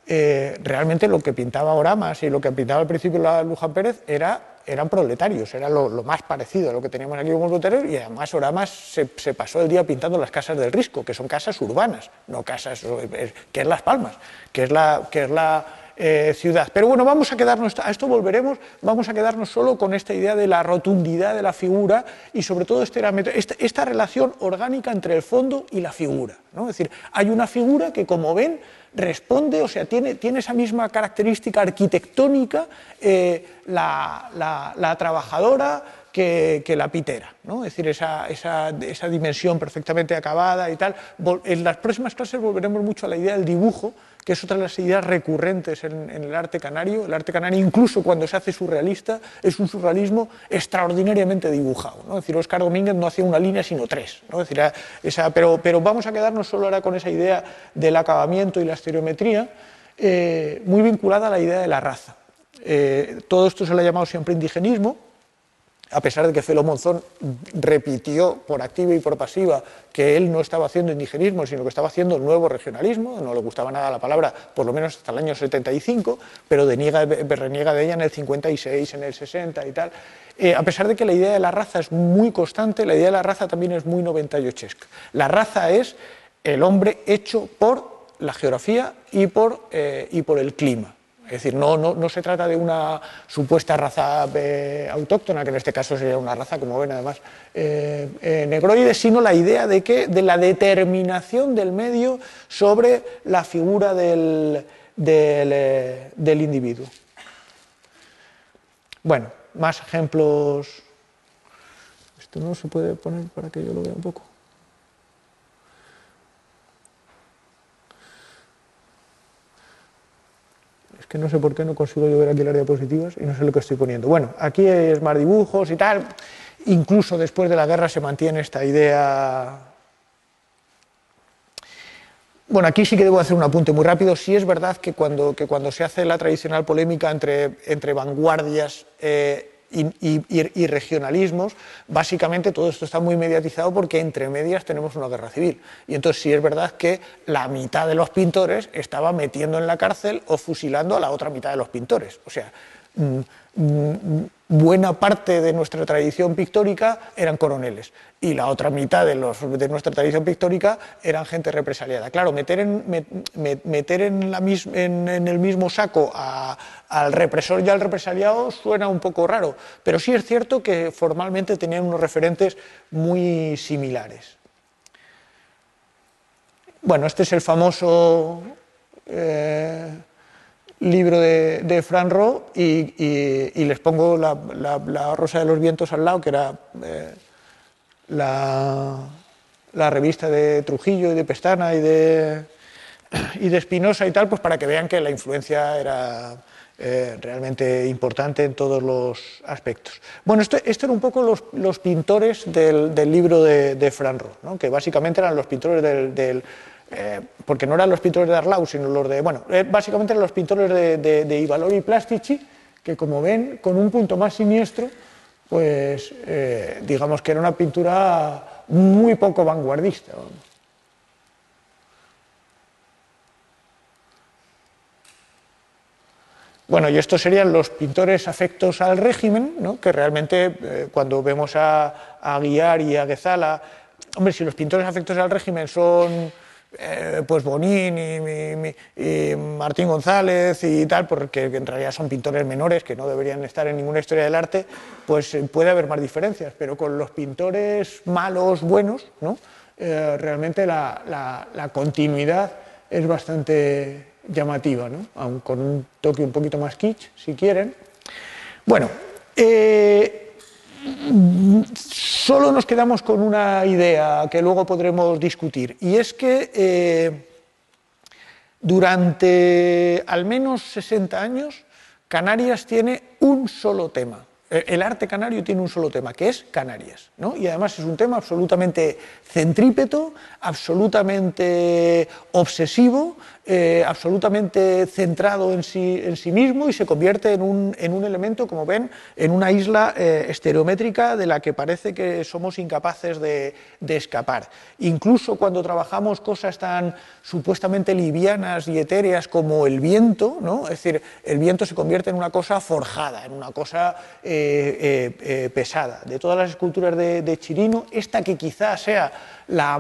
[SPEAKER 1] eh, realmente lo que pintaba Oramas y lo que pintaba al principio la Luján Pérez era eran proletarios, era lo, lo más parecido a lo que teníamos aquí como proletarios, y además Oramas se, se pasó el día pintando las casas del Risco, que son casas urbanas, no casas, que es Las Palmas, que es la, que es la eh, ciudad. Pero bueno, vamos a quedarnos, a esto volveremos, vamos a quedarnos solo con esta idea de la rotundidad de la figura y sobre todo este, esta, esta relación orgánica entre el fondo y la figura, ¿no? Es decir, hay una figura que, como ven, responde, o sea, tiene, tiene esa misma característica arquitectónica eh, la, la, la trabajadora que, que la pitera, ¿no? Es decir, esa, esa, esa dimensión perfectamente acabada y tal. En las próximas clases volveremos mucho a la idea del dibujo, que es otra de las ideas recurrentes en, en el arte canario. El arte canario, incluso cuando se hace surrealista, es un surrealismo extraordinariamente dibujado, ¿no? Es decir, Óscar Domínguez no hacía una línea sino tres, ¿no? Es decir, esa, pero, pero vamos a quedarnos solo ahora con esa idea del acabamiento y la estereometría, eh, muy vinculada a la idea de la raza. Eh, todo esto se le ha llamado siempre indigenismo, a pesar de que Felo Monzón repitió por activa y por pasiva que él no estaba haciendo indigenismo, sino que estaba haciendo nuevo regionalismo. No le gustaba nada la palabra, por lo menos hasta el año setenta y cinco, pero deniega, reniega de ella en el cincuenta y seis, en el sesenta y tal. Eh, a pesar de que la idea de la raza es muy constante, la idea de la raza también es muy noventa y ochesca. La raza es el hombre hecho por la geografía y por, eh, y por el clima. Es decir, no, no, no se trata de una supuesta raza eh, autóctona, que en este caso sería una raza, como ven además, eh, eh, negroide, sino la idea de, que, de la determinación del medio sobre la figura del, del, eh, del individuo. Bueno, más ejemplos. Esto no se puede poner para que yo lo vea un poco. Que no sé por qué no consigo yo ver aquí el área de diapositivas y no sé lo que estoy poniendo. Bueno, aquí es más dibujos y tal, incluso después de la guerra se mantiene esta idea. Bueno, aquí sí que debo hacer un apunte muy rápido. Sí es verdad que cuando, que cuando se hace la tradicional polémica entre, entre vanguardias eh, y, y, y regionalismos, básicamente todo esto está muy mediatizado porque entre medias tenemos una guerra civil. Y entonces sí es verdad que la mitad de los pintores estaba metiendo en la cárcel o fusilando a la otra mitad de los pintores. O sea, mmm, mmm, buena parte de nuestra tradición pictórica eran coroneles y la otra mitad de, los, de nuestra tradición pictórica eran gente represaliada. Claro, meter en, met, meter en, la mis, en, en el mismo saco a, al represor y al represaliado suena un poco raro, pero sí es cierto que formalmente tenían unos referentes muy similares. Bueno, este es el famoso eh, libro de, de Fran Ro y, y, y les pongo la, la, la Rosa de los Vientos al lado, que era eh, la, la revista de Trujillo y de Pestana y de, y de Espinosa y tal, pues para que vean que la influencia era eh, realmente importante en todos los aspectos. Bueno, esto, esto eran un poco los, los pintores del, del libro de, de Fran Ro, ¿no? Que básicamente eran los pintores del... del Eh, porque no eran los pintores de Arlau, sino los de, bueno, eh, básicamente eran los pintores de, de, de Ivalori y Plastici, que como ven, con un punto más siniestro, pues eh, digamos que era una pintura muy poco vanguardista. Bueno, y estos serían los pintores afectos al régimen, ¿no? Que realmente eh, cuando vemos a, a Aguiar y a Guezala, hombre, si los pintores afectos al régimen son... Eh, pues Bonín y, y, y Martín González y tal, porque en realidad son pintores menores que no deberían estar en ninguna historia del arte, pues eh, puede haber más diferencias, pero con los pintores malos, buenos, ¿no? eh, realmente la, la, la continuidad es bastante llamativa, ¿no? Aun con un toque un poquito más kitsch, si quieren. Bueno, eh, solo nos quedamos con una idea que luego podremos discutir, y es que eh, durante al menos sesenta años Canarias tiene un solo tema. El arte canario tiene un solo tema, que es Canarias, ¿no? Y además es un tema absolutamente centrípeto, absolutamente obsesivo, eh, absolutamente centrado en sí, en sí mismo y se convierte en un, en un elemento, como ven, en una isla eh, estereométrica de la que parece que somos incapaces de, de escapar. Incluso cuando trabajamos cosas tan supuestamente livianas y etéreas como el viento, ¿no? Es decir, el viento se convierte en una cosa forjada, en una cosa eh, eh, eh, pesada. De todas las esculturas de, de Chirino, esta que quizás sea la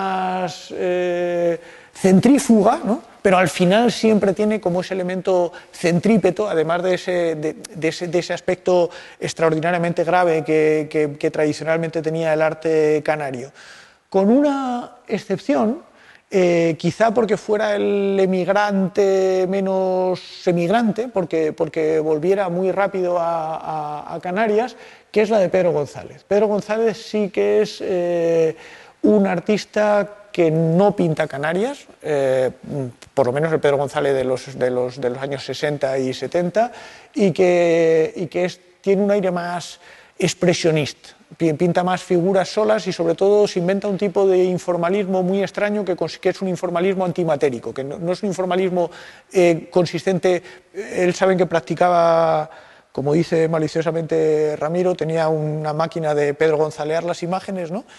[SPEAKER 1] más eh, centrífuga, ¿no? Pero al final siempre tiene como ese elemento centrípeto, además de ese, de, de ese, de ese aspecto extraordinariamente grave que, que, que tradicionalmente tenía el arte canario. Con una excepción, eh, quizá porque fuera el emigrante menos emigrante, porque, porque volviera muy rápido a, a, a Canarias, que es la de Pedro González. Pedro González sí que es eh, un artista que no pinta Canarias, eh, por lo menos el Pedro González de los, de los, de los años sesenta y setenta, y que, y que es, tiene un aire más expresionista, pinta más figuras solas y sobre todo se inventa un tipo de informalismo muy extraño que, que es un informalismo antimatérico, que no, no es un informalismo eh, consistente. Él saben que practicaba, como dice maliciosamente Ramiro, tenía una máquina de Pedro Gonzalear las imágenes, ¿no?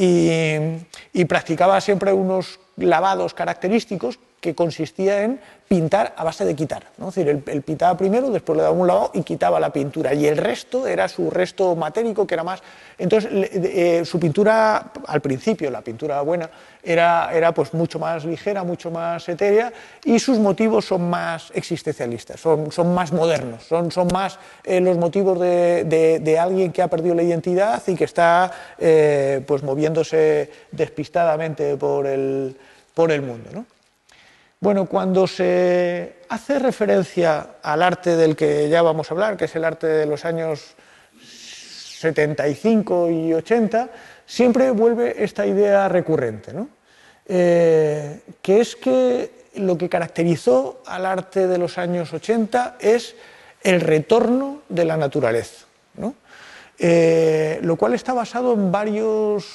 [SPEAKER 1] y, y practicaba siempre unos lavados característicos que consistía en pintar a base de quitar, ¿no? Es decir, él, él pintaba primero, después le daba un lavado y quitaba la pintura, y el resto era su resto matérico, que era más. Entonces, eh, su pintura, al principio, la pintura buena, era, era pues mucho más ligera, mucho más etérea, y sus motivos son más existencialistas, son, son más modernos, son, son más eh, los motivos de, de, de alguien que ha perdido la identidad y que está eh, pues moviéndose despistadamente por el, por el mundo, ¿no? Bueno, cuando se hace referencia al arte del que ya vamos a hablar, que es el arte de los años setenta y cinco y ochenta, siempre vuelve esta idea recurrente, ¿no? Eh, que es que lo que caracterizó al arte de los años ochenta es el retorno de la naturaleza, ¿no? Eh, lo cual está basado en varios...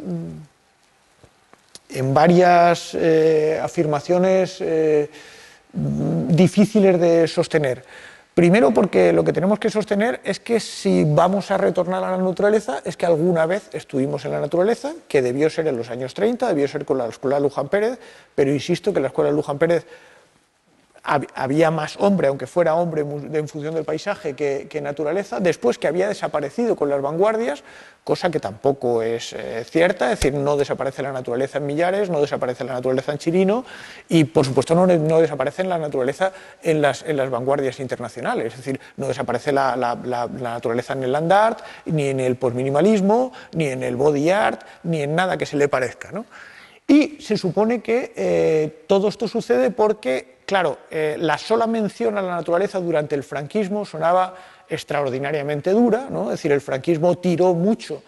[SPEAKER 1] en varias eh, afirmaciones eh, difíciles de sostener. Primero, porque lo que tenemos que sostener es que si vamos a retornar a la naturaleza es que alguna vez estuvimos en la naturaleza, que debió ser en los años treinta, debió ser con la Escuela Luján Pérez, pero insisto que la Escuela Luján Pérez había más hombre, aunque fuera hombre en función del paisaje, que, que naturaleza, después que había desaparecido con las vanguardias, cosa que tampoco es eh, cierta, es decir, no desaparece la naturaleza en Millares, no desaparece la naturaleza en Chirino, y por supuesto no, no desaparece la naturaleza en las, en las vanguardias internacionales, es decir, no desaparece la, la, la, la naturaleza en el land art, ni en el postminimalismo, ni en el body art, ni en nada que se le parezca, ¿no? Y se supone que eh, todo esto sucede porque, claro, eh, la sola mención a la naturaleza durante el franquismo sonaba extraordinariamente dura, ¿no? Es decir, el franquismo tiró mucho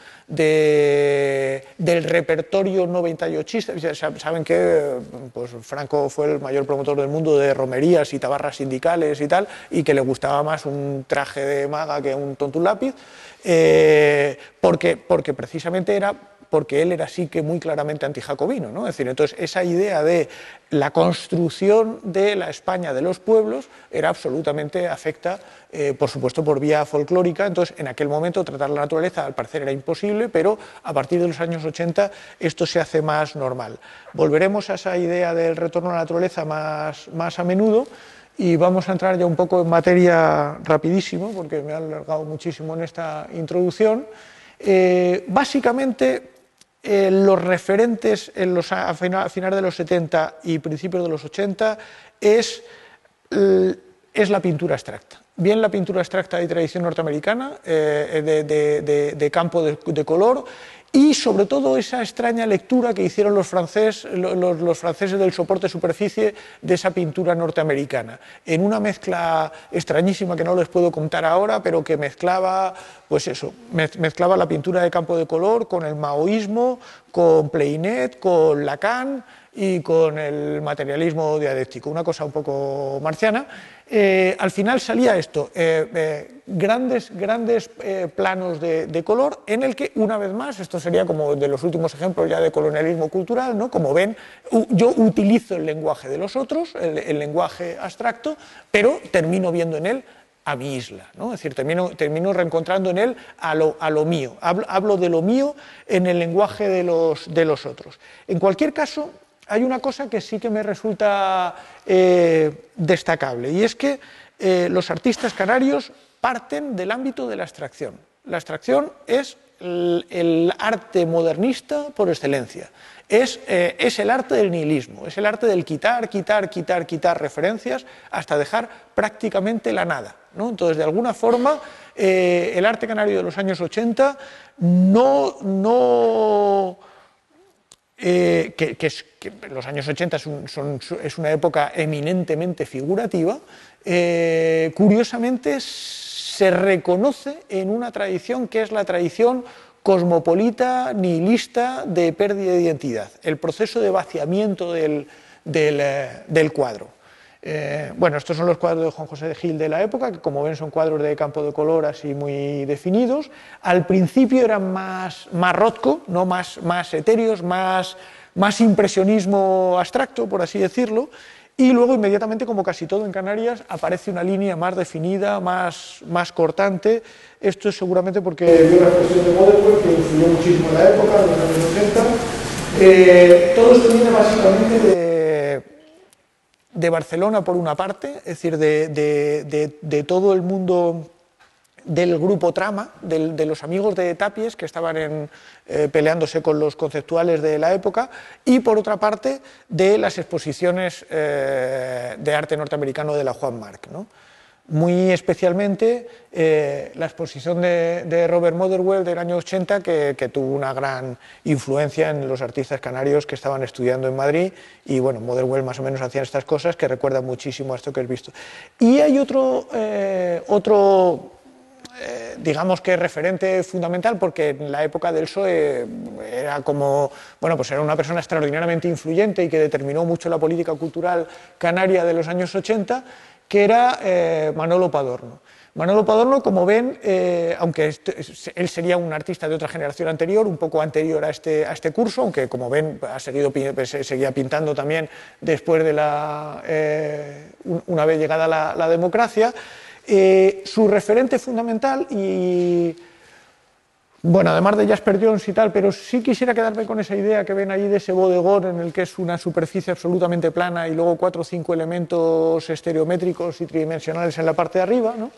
[SPEAKER 1] de, del repertorio noventa y ochista. Saben que pues, Franco fue el mayor promotor del mundo de romerías y tabarras sindicales y tal, y que le gustaba más un traje de maga que un tonto lápiz, eh, porque, porque precisamente era... porque él era sí que muy claramente antijacobino, ¿no? Es decir, entonces esa idea de la construcción de la España de los pueblos era absolutamente afecta, eh, por supuesto, por vía folclórica. Entonces, en aquel momento tratar la naturaleza al parecer era imposible, pero a partir de los años ochenta esto se hace más normal. Volveremos a esa idea del retorno a la naturaleza más, más a menudo. Y vamos a entrar ya un poco en materia rapidísimo, porque me he alargado muchísimo en esta introducción. Eh, básicamente, Eh, los referentes en los, a finales de los setenta y principios de los ochenta es, es la pintura abstracta. Bien la pintura abstracta de tradición norteamericana, eh, de, de, de, de campo de, de color, y sobre todo esa extraña lectura que hicieron los, francés, los, los franceses del soporte-superficie de esa pintura norteamericana, en una mezcla extrañísima que no les puedo contar ahora, pero que mezclaba, pues eso, mezclaba la pintura de campo de color con el maoísmo, con Pleinet, con Lacan, y con el materialismo dialéctico, una cosa un poco marciana. Eh, al final salía esto, eh, eh, grandes, grandes eh, planos de, de color en el que, una vez más, esto sería como de los últimos ejemplos ya de colonialismo cultural, ¿no? Como ven, yo utilizo el lenguaje de los otros, el, el lenguaje abstracto, pero termino viendo en él a mi isla, ¿no? Es decir, termino, termino reencontrando en él a lo, a lo mío, hablo, hablo de lo mío en el lenguaje de los, de los otros. En cualquier caso, hay una cosa que sí que me resulta eh, destacable, y es que eh, los artistas canarios parten del ámbito de la abstracción. La abstracción es el, el arte modernista por excelencia. Es, eh, es el arte del nihilismo, es el arte del quitar, quitar, quitar, quitar referencias hasta dejar prácticamente la nada, ¿no? Entonces, de alguna forma, eh, el arte canario de los años ochenta no... no eh, que, que, es, que los años ochenta son, son, es una época eminentemente figurativa, eh, curiosamente se reconoce en una tradición que es la tradición cosmopolita, nihilista, de pérdida de identidad, el proceso de vaciamiento del, del, eh, del cuadro. Eh, bueno, estos son los cuadros de Juan José de Gil de la época, que como ven son cuadros de campo de color así muy definidos. Al principio eran más, más Rothko, ¿no? más, más etéreos, más, más impresionismo abstracto, por así decirlo, y luego inmediatamente, como casi todo en Canarias, aparece una línea más definida, más, más cortante. Esto es seguramente porque vio la expresión de Motherwell, que influyó muchísimo en la época, en los años ochenta. Eh, todo esto viene básicamente de, de Barcelona, por una parte, es decir, de, de, de, de todo el mundo del grupo Trama, de, de los amigos de Tapies, que estaban en, eh, peleándose con los conceptuales de la época, y por otra parte de las exposiciones eh, de arte norteamericano de la Juan Marc, ¿no? Muy especialmente eh, la exposición de, de Robert Motherwell del año ochenta, que, que tuvo una gran influencia en los artistas canarios que estaban estudiando en Madrid, y bueno, Motherwell más o menos hacía estas cosas que recuerdan muchísimo a esto que has visto. Y hay otro, eh, otro Eh, digamos que referente fundamental, porque en la época del P S O E era como, bueno, pues era una persona extraordinariamente influyente y que determinó mucho la política cultural canaria de los años ochenta, que era eh, Manolo Padorno. Manolo Padorno, como ven, eh, aunque este, él sería un artista de otra generación anterior, un poco anterior a este, a este curso, aunque como ven ha seguido, seguía pintando también después de la, eh, una vez llegada la, la democracia. Eh, su referente fundamental, y bueno, además de Jasper Johns y tal, pero sí quisiera quedarme con esa idea que ven ahí de ese bodegón en el que es una superficie absolutamente plana y luego cuatro o cinco elementos estereométricos y tridimensionales en la parte de arriba, ¿no?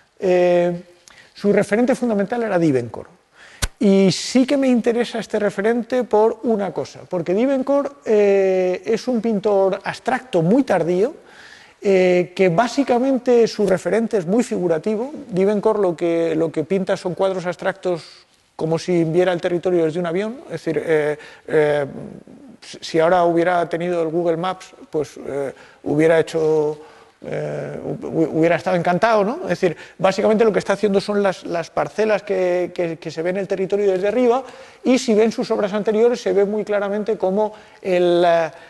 [SPEAKER 1] Eh, su referente fundamental era Divencore. Y sí que me interesa este referente por una cosa, porque Divencore eh, es un pintor abstracto muy tardío, Eh, que básicamente su referente es muy figurativo. Divencore lo que, lo que pinta son cuadros abstractos como si viera el territorio desde un avión, es decir, eh, eh, si ahora hubiera tenido el Google Maps, pues eh, hubiera hecho, eh, hubiera estado encantado, ¿no? Es decir, básicamente lo que está haciendo son las, las parcelas que, que, que se ven el territorio desde arriba, y si ven sus obras anteriores se ve muy claramente cómo el...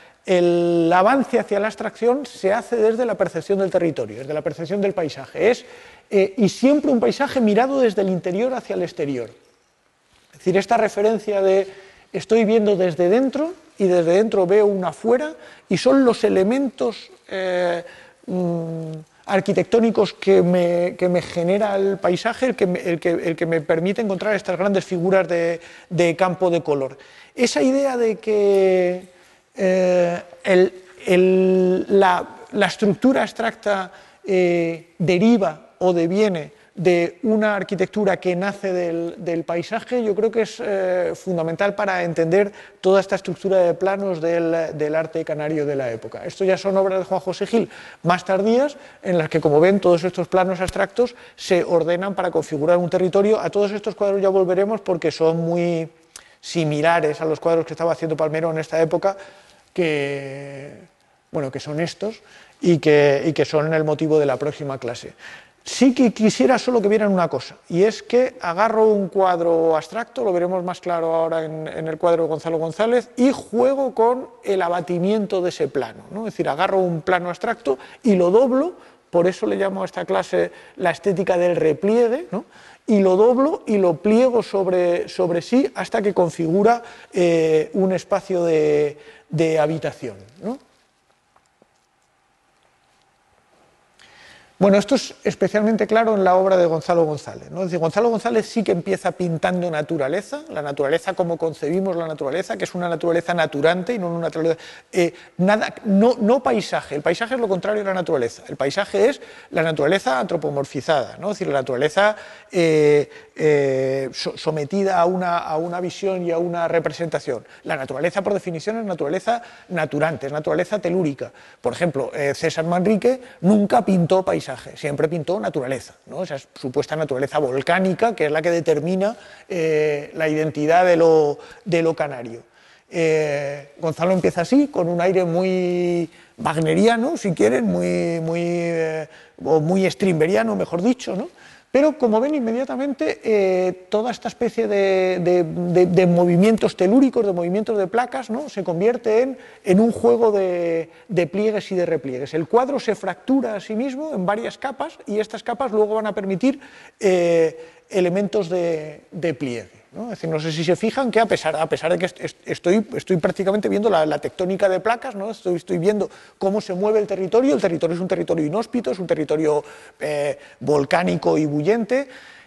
[SPEAKER 1] el avance hacia la abstracción se hace desde la percepción del territorio, desde la percepción del paisaje, es, eh, y siempre un paisaje mirado desde el interior hacia el exterior. Es decir, esta referencia de estoy viendo desde dentro y desde dentro veo una afuera, y son los elementos eh, mmm, arquitectónicos que me, que me genera el paisaje el que me, el que, el que me permite encontrar estas grandes figuras de, de campo de color. Esa idea de que Eh, el, el, la, la estructura abstracta eh, deriva o deviene de una arquitectura que nace del, del paisaje, yo creo que es eh, fundamental para entender toda esta estructura de planos del, del arte canario de la época. Esto ya son obras de Juan José Gil más tardías, en las que, como ven, todos estos planos abstractos se ordenan para configurar un territorio. A todos estos cuadros ya volveremos porque son muy similares a los cuadros que estaba haciendo Palmero en esta época, que, bueno, que son estos y que, y que son el motivo de la próxima clase. sí que quisiera solo que vieran una cosa, y es que agarro un cuadro abstracto, lo veremos más claro ahora en, en el cuadro de Gonzalo González, y juego con el abatimiento de ese plano, ¿no? Es decir, agarro un plano abstracto y lo doblo, por eso le llamo a esta clase la estética del repliegue, ¿no? Y lo doblo y lo pliego sobre, sobre sí hasta que configura eh, un espacio de, de habitación, ¿no? Bueno, esto es especialmente claro en la obra de Gonzalo González, ¿no? Es decir, Gonzalo González sí que empieza pintando naturaleza, la naturaleza como concebimos la naturaleza, que es una naturaleza naturante y no una naturaleza, eh, nada, no, no paisaje, el paisaje es lo contrario a la naturaleza, el paisaje es la naturaleza antropomorfizada, ¿no? Es decir, la naturaleza eh, eh, so, sometida a una, a una visión y a una representación. La naturaleza, por definición, es naturaleza naturante, es naturaleza telúrica. Por ejemplo, eh, César Manrique nunca pintó paisaje, siempre pintó naturaleza, ¿no? Esa supuesta naturaleza volcánica que es la que determina eh, la identidad de lo, de lo canario. Eh, Gonzalo empieza así, con un aire muy wagneriano, si quieren, muy, muy, eh, o muy strimberiano, mejor dicho, ¿no? Pero, como ven inmediatamente, eh, toda esta especie de, de, de, de movimientos telúricos, de movimientos de placas, ¿no? Se convierte en, en un juego de, de pliegues y de repliegues. El cuadro se fractura a sí mismo en varias capas y estas capas luego van a permitir eh, elementos de, de pliegue, ¿no? Es decir, no sé si se fijan que a pesar, a pesar de que estoy, estoy prácticamente viendo la, la tectónica de placas, ¿no? Estoy, estoy viendo cómo se mueve el territorio, el territorio es un territorio inhóspito, es un territorio eh, volcánico y bullente.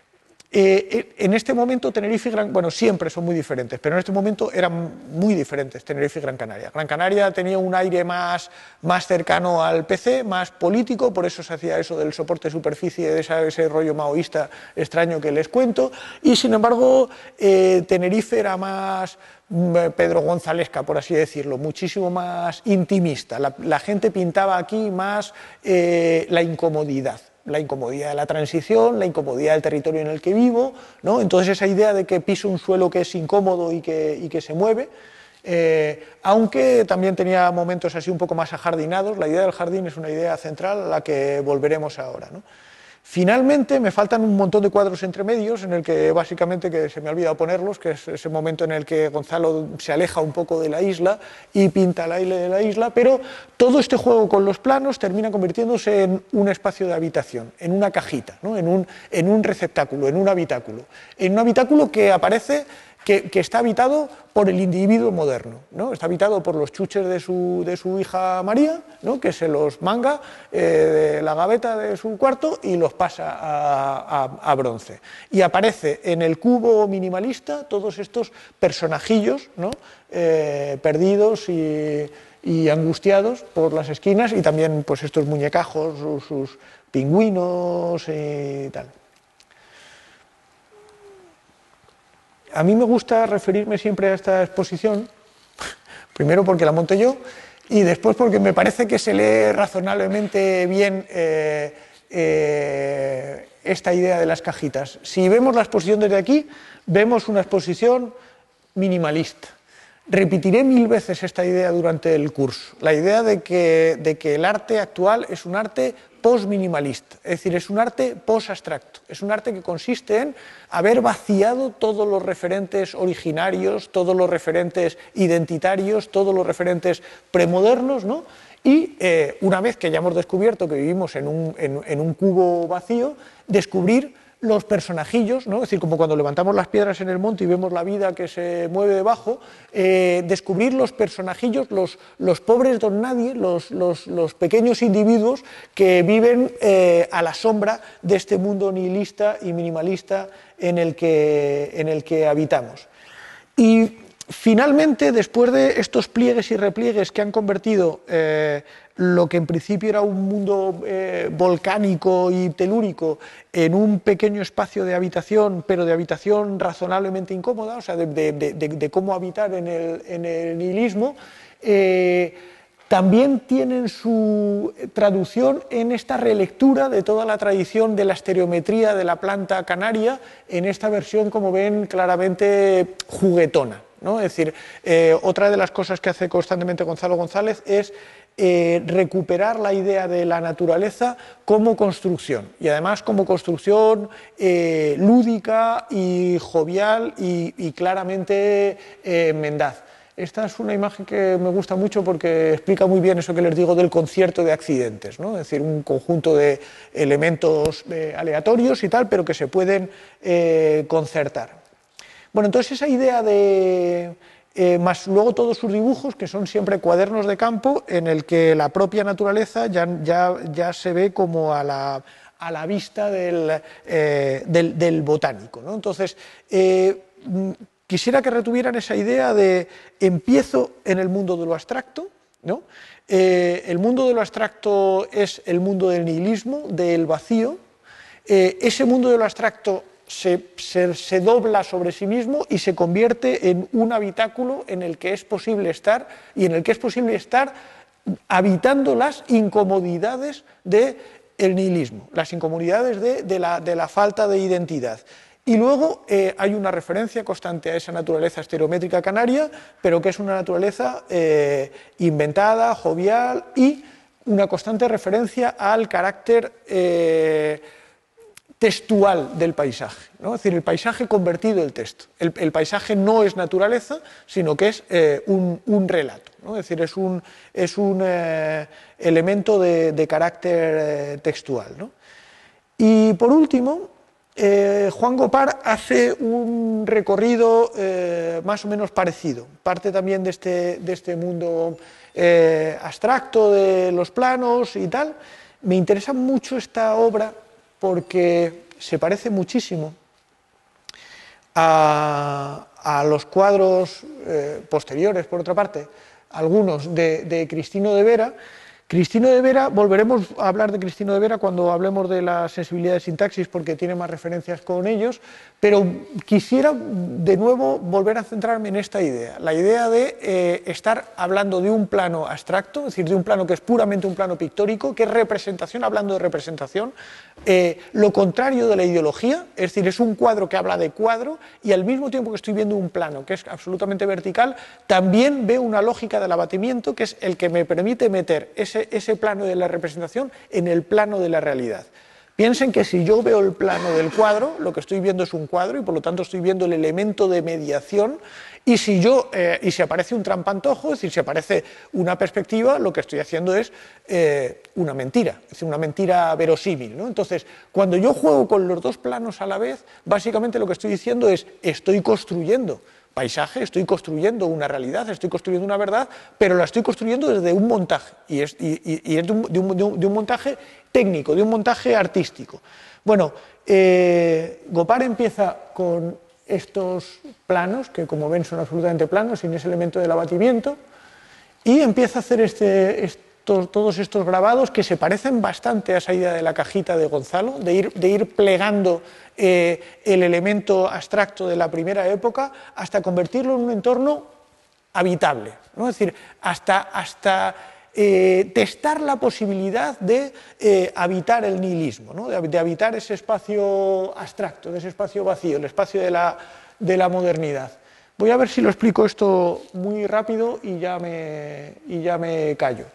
[SPEAKER 1] Eh, en este momento Tenerife y Gran, bueno, siempre son muy diferentes, pero en este momento eran muy diferentes Tenerife y Gran Canaria. Gran Canaria tenía un aire más, más cercano al P C, más político, por eso se hacía eso del soporte superficie, de esa, ese rollo maoísta extraño que les cuento, y sin embargo eh, Tenerife era más Pedro Gonzalesca, por así decirlo, muchísimo más intimista. La, la gente pintaba aquí más eh, la incomodidad. La incomodidad de la transición, la incomodidad del territorio en el que vivo, ¿no? Entonces esa idea de que piso un suelo que es incómodo y que, y que se mueve, eh, aunque también tenía momentos así un poco más ajardinados, la idea del jardín es una idea central a la que volveremos ahora, ¿no? Finalmente me faltan un montón de cuadros entre medios en el que básicamente, que se me ha olvidado ponerlos, que es ese momento en el que Gonzalo se aleja un poco de la isla y pinta el aire de la isla, pero todo este juego con los planos termina convirtiéndose en un espacio de habitación, en una cajita, ¿no? en, un, en un receptáculo, en un habitáculo, en un habitáculo que aparece Que, que está habitado por el individuo moderno, ¿no? Está habitado por los chuches de su, de su hija María, ¿no? Que se los manga eh, de la gaveta de su cuarto y los pasa a, a, a bronce. Y aparece en el cubo minimalista todos estos personajillos, ¿no? eh, perdidos y, y angustiados por las esquinas, y también pues, estos muñecajos, sus, sus pingüinos y tal. A mí me gusta referirme siempre a esta exposición, primero porque la monté yo, y después porque me parece que se lee razonablemente bien eh, eh, esta idea de las cajitas. Si vemos la exposición desde aquí, vemos una exposición minimalista. Repetiré mil veces esta idea durante el curso, la idea de que, de que el arte actual es un arte post-minimalista, es decir, es un arte post-abstracto, es un arte que consiste en haber vaciado todos los referentes originarios, todos los referentes identitarios, todos los referentes premodernos, ¿no? Y eh, una vez que ya hemos descubierto que vivimos en un, en, en un cubo vacío, descubrir los personajillos, ¿no? Es decir, como cuando levantamos las piedras en el monte y vemos la vida que se mueve debajo, eh, descubrir los personajillos, los, los pobres don nadie, los, los, los pequeños individuos que viven eh, a la sombra de este mundo nihilista y minimalista en el que, en el que habitamos. Y finalmente, después de estos pliegues y repliegues que han convertido eh, lo que en principio era un mundo eh, volcánico y telúrico en un pequeño espacio de habitación, pero de habitación razonablemente incómoda, o sea, de, de, de, de cómo habitar en el, en el nihilismo, eh, también tienen su traducción en esta relectura de toda la tradición de la estereometría de la planta canaria, en esta versión, como ven, claramente juguetona, ¿no? Es decir, eh, otra de las cosas que hace constantemente Gonzalo González es eh, recuperar la idea de la naturaleza como construcción, y además como construcción eh, lúdica y jovial y, y claramente eh, mendaz. Esta es una imagen que me gusta mucho porque explica muy bien eso que les digo del concierto de accidentes, ¿no? Es decir, un conjunto de elementos eh, aleatorios y tal, pero que se pueden eh, concertar. Bueno, entonces esa idea de, eh, más luego todos sus dibujos, que son siempre cuadernos de campo, en el que la propia naturaleza ya, ya, ya se ve como a la, a la vista del, eh, del, del botánico, ¿no? Entonces, eh, quisiera que retuvieran esa idea de empiezo en el mundo de lo abstracto, ¿no? Eh, el mundo de lo abstracto es el mundo del nihilismo, del vacío. Eh, ese mundo de lo abstracto se, se, se dobla sobre sí mismo y se convierte en un habitáculo en el que es posible estar y en el que es posible estar habitando las incomodidades del nihilismo, las incomodidades de, de, la, de la falta de identidad. Y luego eh, hay una referencia constante a esa naturaleza estereométrica canaria, pero que es una naturaleza eh, inventada, jovial, y una constante referencia al carácter eh, textual del paisaje, ¿no? Es decir, el paisaje convertido en texto. El, el paisaje no es naturaleza, sino que es eh, un, un relato, ¿no? Es decir, es un, es un eh, elemento de, de carácter eh, textual, ¿no? Y por último, Eh, Juan Gopar hace un recorrido eh, más o menos parecido, parte también de este, de este mundo eh, abstracto de los planos y tal. Me interesa mucho esta obra porque se parece muchísimo a, a los cuadros eh, posteriores, por otra parte, algunos de, de Cristino de Vera. Cristino de Vera, volveremos a hablar de Cristino de Vera cuando hablemos de la sensibilidad de sintaxis porque tiene más referencias con ellos, pero quisiera de nuevo volver a centrarme en esta idea, la idea de eh, estar hablando de un plano abstracto, es decir, de un plano que es puramente un plano pictórico, que es representación, hablando de representación, eh, lo contrario de la ideología, es decir, es un cuadro que habla de cuadro y al mismo tiempo que estoy viendo un plano que es absolutamente vertical, también veo una lógica del abatimiento que es el que me permite meter ese Ese, ese plano de la representación en el plano de la realidad. Piensen que si yo veo el plano del cuadro, lo que estoy viendo es un cuadro y por lo tanto estoy viendo el elemento de mediación, y si yo eh, y si aparece un trampantojo, es decir, si aparece una perspectiva, lo que estoy haciendo es eh, una mentira, es decir, una mentira verosímil, ¿no? Entonces, cuando yo juego con los dos planos a la vez, básicamente lo que estoy diciendo es estoy construyendo paisaje, estoy construyendo una realidad, estoy construyendo una verdad, pero la estoy construyendo desde un montaje, y es, y, y es de, un, de, un, de, un, de un montaje técnico, de un montaje artístico. Bueno, eh, Gopar empieza con estos planos, que como ven son absolutamente planos, sin ese elemento del abatimiento, y empieza a hacer este, estos, todos estos grabados que se parecen bastante a esa idea de la cajita de Gonzalo, de ir, de ir plegando eh, el elemento abstracto de la primera época hasta convertirlo en un entorno habitable, ¿no? Es decir, hasta, hasta eh, testar la posibilidad de eh, habitar el nihilismo, ¿no? de, de habitar ese espacio abstracto, de ese espacio vacío, el espacio de la, de la modernidad. Voy a ver si lo explico esto muy rápido y ya me, y ya me callo.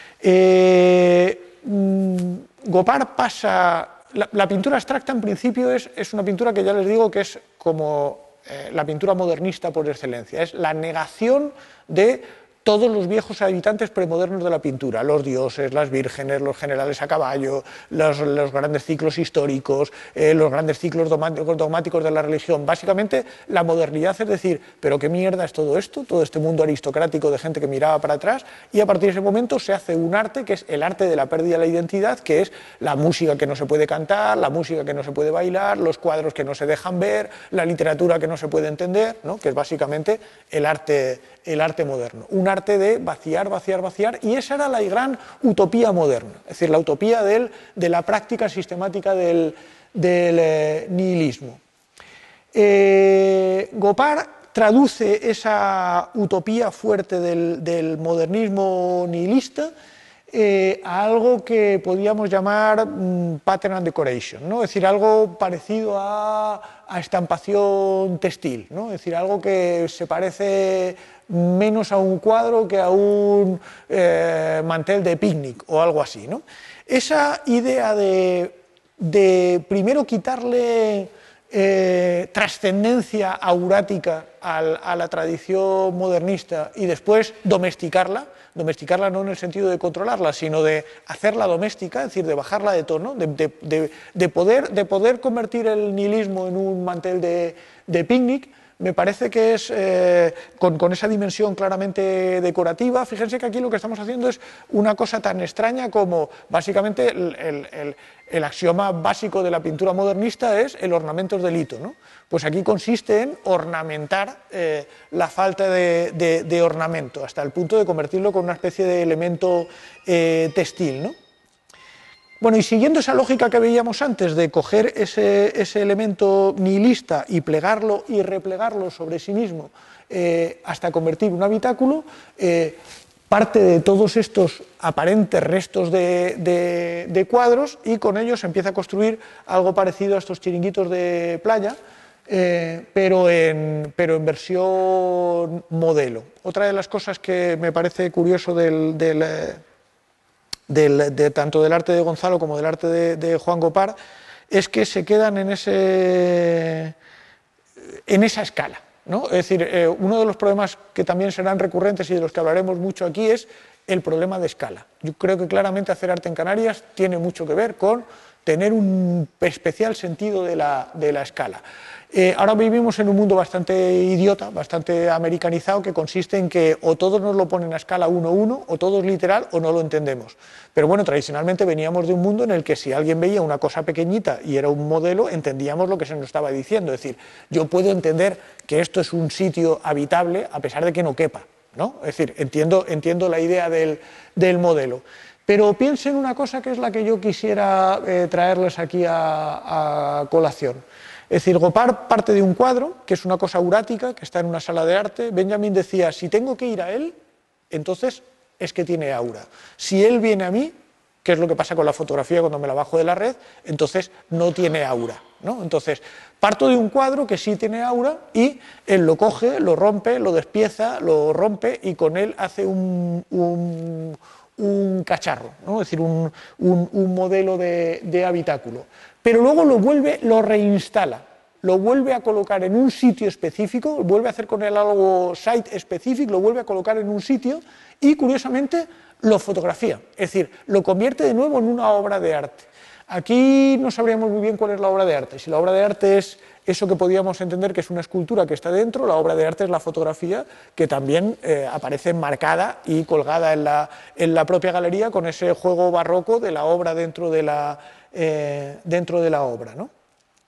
[SPEAKER 1] Eh, Gopar pasa... La, la pintura abstracta en principio es, es una pintura que ya les digo que es como eh, la pintura modernista por excelencia, es la negación de todos los viejos habitantes premodernos de la pintura, los dioses, las vírgenes, los generales a caballo, los, los grandes ciclos históricos, eh, los grandes ciclos dogmáticos, dogmáticos de la religión. Básicamente la modernidad es decir, pero qué mierda es todo esto, todo este mundo aristocrático de gente que miraba para atrás, y a partir de ese momento se hace un arte que es el arte de la pérdida de la identidad, que es la música que no se puede cantar, la música que no se puede bailar, los cuadros que no se dejan ver, la literatura que no se puede entender, ¿no? Que es básicamente el arte, el arte moderno. Un arte de vaciar, vaciar, vaciar, y esa era la gran utopía moderna, es decir, la utopía del, de la práctica sistemática del, del eh, nihilismo. Eh, Gopar traduce esa utopía fuerte del, del modernismo nihilista eh, a algo que podríamos llamar mm, pattern and decoration, ¿no? Es decir, algo parecido a, a estampación textil, ¿no? Es decir, algo que se parece menos a un cuadro que a un eh, mantel de picnic o algo así, ¿no? Esa idea de, de primero quitarle eh, trascendencia aurática al, a la tradición modernista y después domesticarla, domesticarla no en el sentido de controlarla, sino de hacerla doméstica, es decir, de bajarla de tono, de, de, de, de, poder, de poder convertir el nihilismo en un mantel de, de picnic. Me parece que es eh, con, con esa dimensión claramente decorativa. Fíjense que aquí lo que estamos haciendo es una cosa tan extraña como básicamente el, el, el, el axioma básico de la pintura modernista es el ornamento es delito, ¿no? Pues aquí consiste en ornamentar eh, la falta de, de, de ornamento hasta el punto de convertirlo con una especie de elemento eh, textil, ¿no? Bueno, y siguiendo esa lógica que veíamos antes de coger ese, ese elemento nihilista y plegarlo y replegarlo sobre sí mismo eh, hasta convertir un habitáculo, eh, parte de todos estos aparentes restos de, de, de cuadros y con ellos se empieza a construir algo parecido a estos chiringuitos de playa, eh, pero, en, pero en versión modelo. Otra de las cosas que me parece curioso del... del Del, de, tanto del arte de Gonzalo como del arte de, de Juan Gopar, es que se quedan en, ese, en esa escala, ¿no? Es decir, eh, uno de los problemas que también serán recurrentes y de los que hablaremos mucho aquí es el problema de escala. Yo creo que claramente hacer arte en Canarias tiene mucho que ver con tener un especial sentido de la, de la escala. Eh, ahora vivimos en un mundo bastante idiota, bastante americanizado, que consiste en que o todos nos lo ponen a escala uno uno, o todo es literal, o no lo entendemos. Pero bueno, tradicionalmente veníamos de un mundo en el que si alguien veía una cosa pequeñita y era un modelo, entendíamos lo que se nos estaba diciendo. Es decir, yo puedo entender que esto es un sitio habitable a pesar de que no quepa, ¿no? Es decir, entiendo, entiendo la idea del, del modelo. Pero piensen una cosa que es la que yo quisiera eh, traerles aquí a, a colación. Es decir, Gopar parte de un cuadro, que es una cosa aurática, que está en una sala de arte. Benjamin decía, si tengo que ir a él, entonces es que tiene aura. Si él viene a mí, que es lo que pasa con la fotografía cuando me la bajo de la red, entonces no tiene aura, ¿no? Entonces, parto de un cuadro que sí tiene aura y él lo coge, lo rompe, lo despieza, lo rompe y con él hace un... un un cacharro, ¿no? Es decir, un, un, un modelo de, de habitáculo, pero luego lo vuelve, lo reinstala, lo vuelve a colocar en un sitio específico, vuelve a hacer con él algo site específico, lo vuelve a colocar en un sitio y curiosamente lo fotografía, es decir, lo convierte de nuevo en una obra de arte. Aquí no sabríamos muy bien cuál es la obra de arte, si la obra de arte es eso que podríamos entender que es una escultura que está dentro, la obra de arte es la fotografía, que también eh, aparece enmarcada y colgada en la, en la propia galería con ese juego barroco de la obra dentro de la, eh, dentro de la obra, ¿no?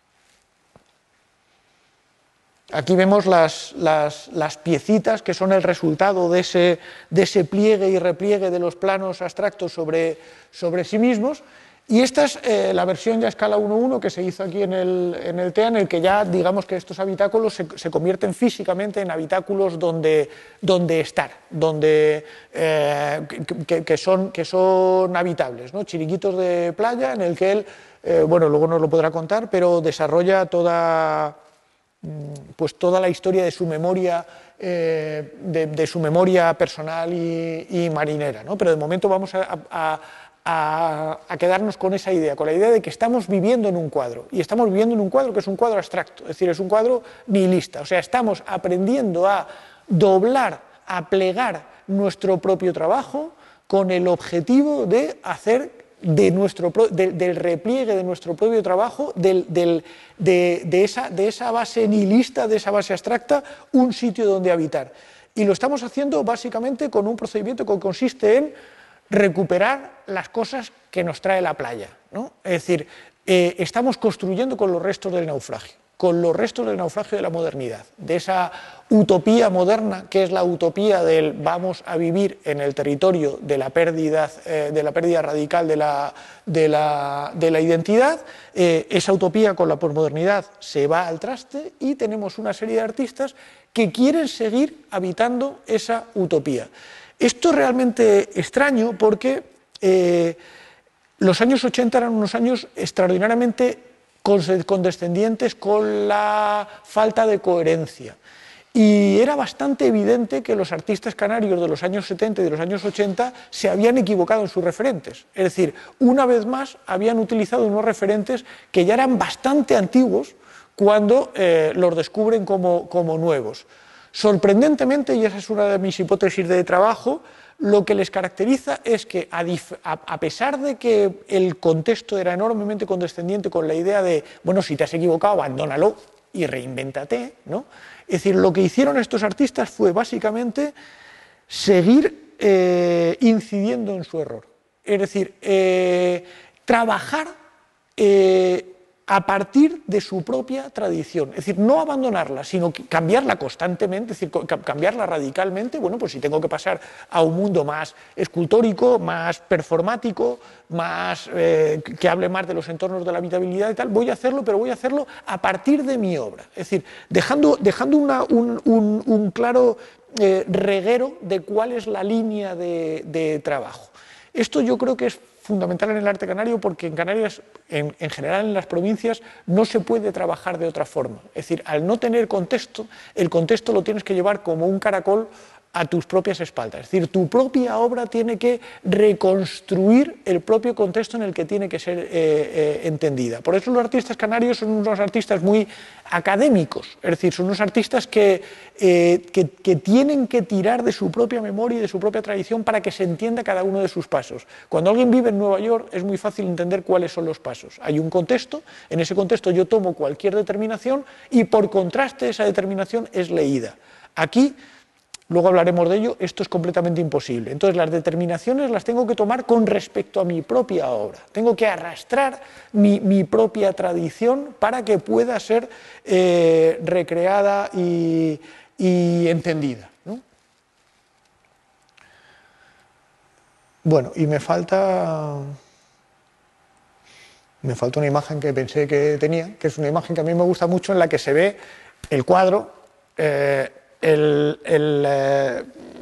[SPEAKER 1] Aquí vemos las, las, las piecitas que son el resultado de ese, de ese pliegue y repliegue de los planos abstractos sobre, sobre sí mismos. Y esta es eh, la versión ya a escala uno uno que se hizo aquí en el, en el T E A, en el que ya digamos que estos habitáculos se, se convierten físicamente en habitáculos donde, donde estar, donde, eh, que, que, son, que son habitables, ¿no? Chiringuitos de playa en el que él, eh, bueno, luego nos lo podrá contar, pero desarrolla toda, pues toda la historia de su memoria, eh, de, de su memoria personal y, y marinera, ¿no? Pero de momento vamos a, a A, a quedarnos con esa idea, con la idea de que estamos viviendo en un cuadro, y estamos viviendo en un cuadro que es un cuadro abstracto, es decir, es un cuadro nihilista, o sea, estamos aprendiendo a doblar, a plegar nuestro propio trabajo con el objetivo de hacer de nuestro, de, del repliegue de nuestro propio trabajo, del, del, de, de, esa, de esa base nihilista, de esa base abstracta, un sitio donde habitar. Y lo estamos haciendo básicamente con un procedimiento que consiste en recuperar las cosas que nos trae la playa, ¿no? Es decir, eh, estamos construyendo con los restos del naufragio, con los restos del naufragio de la modernidad, de esa utopía moderna que es la utopía del vamos a vivir en el territorio de la pérdida, eh, de la pérdida radical de la, de la, de la identidad. Eh, esa utopía con la posmodernidad se va al traste y tenemos una serie de artistas que quieren seguir habitando esa utopía. Esto es realmente extraño porque Eh, los años ochenta eran unos años extraordinariamente condescendientes con la falta de coherencia. Y era bastante evidente que los artistas canarios de los años setenta y de los años ochenta se habían equivocado en sus referentes. Es decir, una vez más habían utilizado unos referentes que ya eran bastante antiguos cuando eh, los descubren como, como nuevos. Sorprendentemente, y esa es una de mis hipótesis de trabajo, lo que les caracteriza es que, a, a pesar de que el contexto era enormemente condescendiente con la idea de, bueno, si te has equivocado, abandónalo y reinvéntate, ¿no? Es decir, lo que hicieron estos artistas fue básicamente seguir eh, incidiendo en su error. Es decir, eh, trabajar eh, a partir de su propia tradición. Es decir, no abandonarla, sino cambiarla constantemente, es decir, cambiarla radicalmente. Bueno, pues si tengo que pasar a un mundo más escultórico, más performático, más, eh, que hable más de los entornos de la habitabilidad y tal, voy a hacerlo, pero voy a hacerlo a partir de mi obra. Es decir, dejando, dejando una, un, un, un claro eh, reguero de cuál es la línea de, de trabajo. Esto yo creo que es fundamental en el arte canario porque en Canarias, en, en general en las provincias, no se puede trabajar de otra forma. Es decir, al no tener contexto, el contexto lo tienes que llevar como un caracol a tus propias espaldas. Es decir, tu propia obra tiene que reconstruir el propio contexto en el que tiene que ser eh, eh, entendida. Por eso los artistas canarios son unos artistas muy académicos, es decir, son unos artistas que, eh, que, que tienen que tirar de su propia memoria y de su propia tradición para que se entienda cada uno de sus pasos. Cuando alguien vive en Nueva York es muy fácil entender cuáles son los pasos. Hay un contexto, en ese contexto yo tomo cualquier determinación y por contraste esa determinación es leída. Aquí, luego hablaremos de ello, esto es completamente imposible. Entonces las determinaciones las tengo que tomar con respecto a mi propia obra. Tengo que arrastrar mi, mi propia tradición para que pueda ser eh, recreada y, y entendida, ¿no? Bueno, y me falta, me falta una imagen que pensé que tenía, que es una imagen que a mí me gusta mucho, en la que se ve el cuadro, eh, El, el, eh,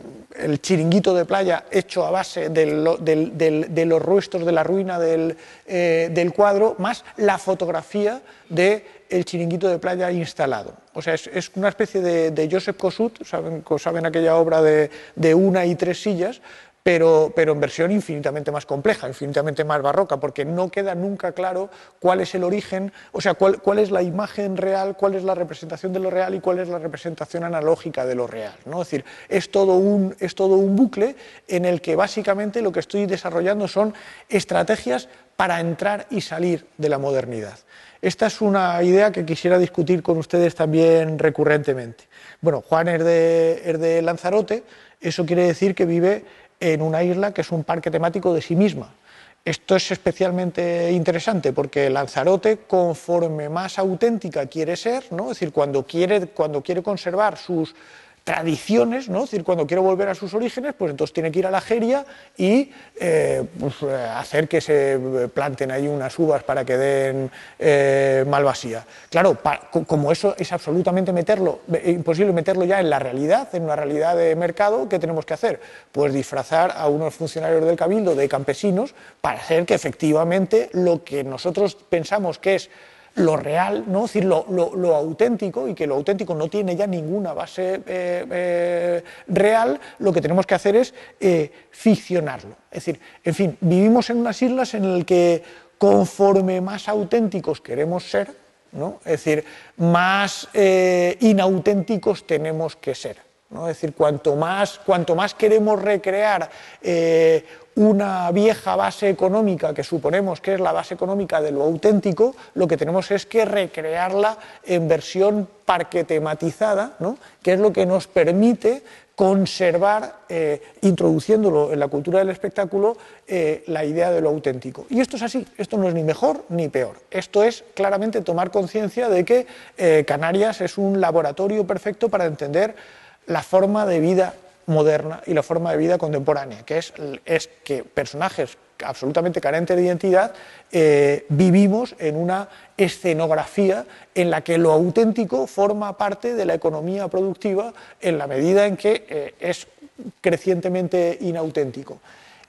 [SPEAKER 1] el chiringuito de playa hecho a base del, del, del, de los restos de la ruina del, eh, del cuadro, más la fotografía del chiringuito de playa instalado. O sea, es, es una especie de, de Joseph Kossut, ¿saben, saben aquella obra de, de una y tres sillas? Pero, pero en versión infinitamente más compleja, infinitamente más barroca, porque no queda nunca claro cuál es el origen, o sea, cuál, cuál es la imagen real, cuál es la representación de lo real y cuál es la representación analógica de lo real, ¿no? Es decir, es todo un, es todo un bucle en el que básicamente lo que estoy desarrollando son estrategias para entrar y salir de la modernidad. Esta es una idea que quisiera discutir con ustedes también recurrentemente. Bueno, Juan es de, es de Lanzarote, eso quiere decir que vive en una isla que es un parque temático de sí misma. Esto es especialmente interesante porque Lanzarote, conforme más auténtica quiere ser, ¿no? Es decir, cuando quiere, cuando quiere conservar sus tradiciones, ¿no? Es decir, cuando quiere volver a sus orígenes, pues entonces tiene que ir a la Jeria y eh, pues, hacer que se planten ahí unas uvas para que den eh, malvasía. Claro, pa, como eso es absolutamente meterlo, imposible meterlo ya en la realidad, en una realidad de mercado, ¿qué tenemos que hacer? Pues disfrazar a unos funcionarios del Cabildo de campesinos para hacer que efectivamente lo que nosotros pensamos que es lo real, ¿no? Es decir, lo, lo, lo auténtico, y que lo auténtico no tiene ya ninguna base eh, eh, real, lo que tenemos que hacer es eh, ficcionarlo. Es decir, en fin, vivimos en unas islas en las que conforme más auténticos queremos ser, ¿no? Es decir, más eh, inauténticos tenemos que ser, ¿no? Es decir, cuanto más, cuanto más queremos recrear eh, una vieja base económica que suponemos que es la base económica de lo auténtico, lo que tenemos es que recrearla en versión parque tematizada, ¿no? Que es lo que nos permite conservar, eh, introduciéndolo en la cultura del espectáculo, eh, la idea de lo auténtico. Y esto es así, esto no es ni mejor ni peor. Esto es claramente tomar conciencia de que eh, Canarias es un laboratorio perfecto para entender la forma de vida moderna y la forma de vida contemporánea, que es, es que personajes absolutamente carentes de identidad eh, vivimos en una escenografía en la que lo auténtico forma parte de la economía productiva en la medida en que eh, es crecientemente inauténtico.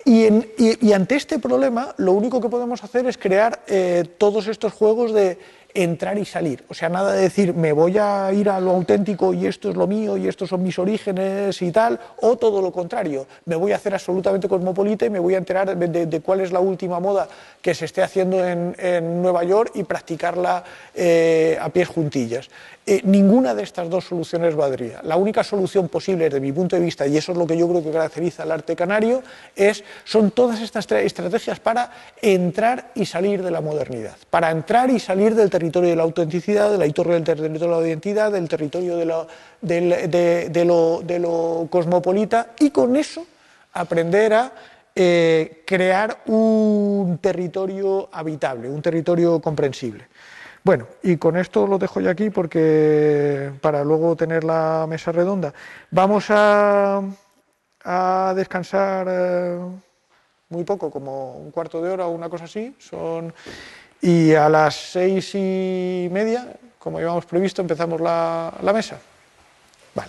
[SPEAKER 1] Y, en, y, y ante este problema, lo único que podemos hacer es crear eh, todos estos juegos de entrar y salir. O sea, nada de decir, me voy a ir a lo auténtico y esto es lo mío y estos son mis orígenes y tal, o todo lo contrario, me voy a hacer absolutamente cosmopolita y me voy a enterar de, de, de cuál es la última moda que se esté haciendo en, en Nueva York y practicarla eh, a pies juntillas. Eh, ninguna de estas dos soluciones valdría. La única solución posible desde mi punto de vista, y eso es lo que yo creo que caracteriza al arte canario, es, son todas estas estrategias para entrar y salir de la modernidad, para entrar y salir del territorio de la autenticidad, del territorio de la identidad, del territorio de lo, de, de, de lo, de lo cosmopolita, y con eso aprender a eh, crear un territorio habitable, un territorio comprensible. Bueno, y con esto lo dejo ya aquí porque para luego tener la mesa redonda. Vamos a, a descansar eh, muy poco, como un cuarto de hora o una cosa así. Son, y a las seis y media, como habíamos previsto, empezamos la, la mesa. Vale.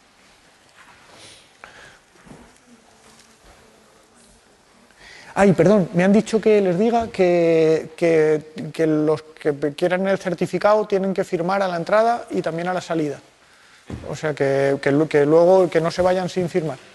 [SPEAKER 1] Ay, perdón, me han dicho que les diga que, que, que los que quieran el certificado tienen que firmar a la entrada y también a la salida. O sea, que, que, que luego que no se vayan sin firmar.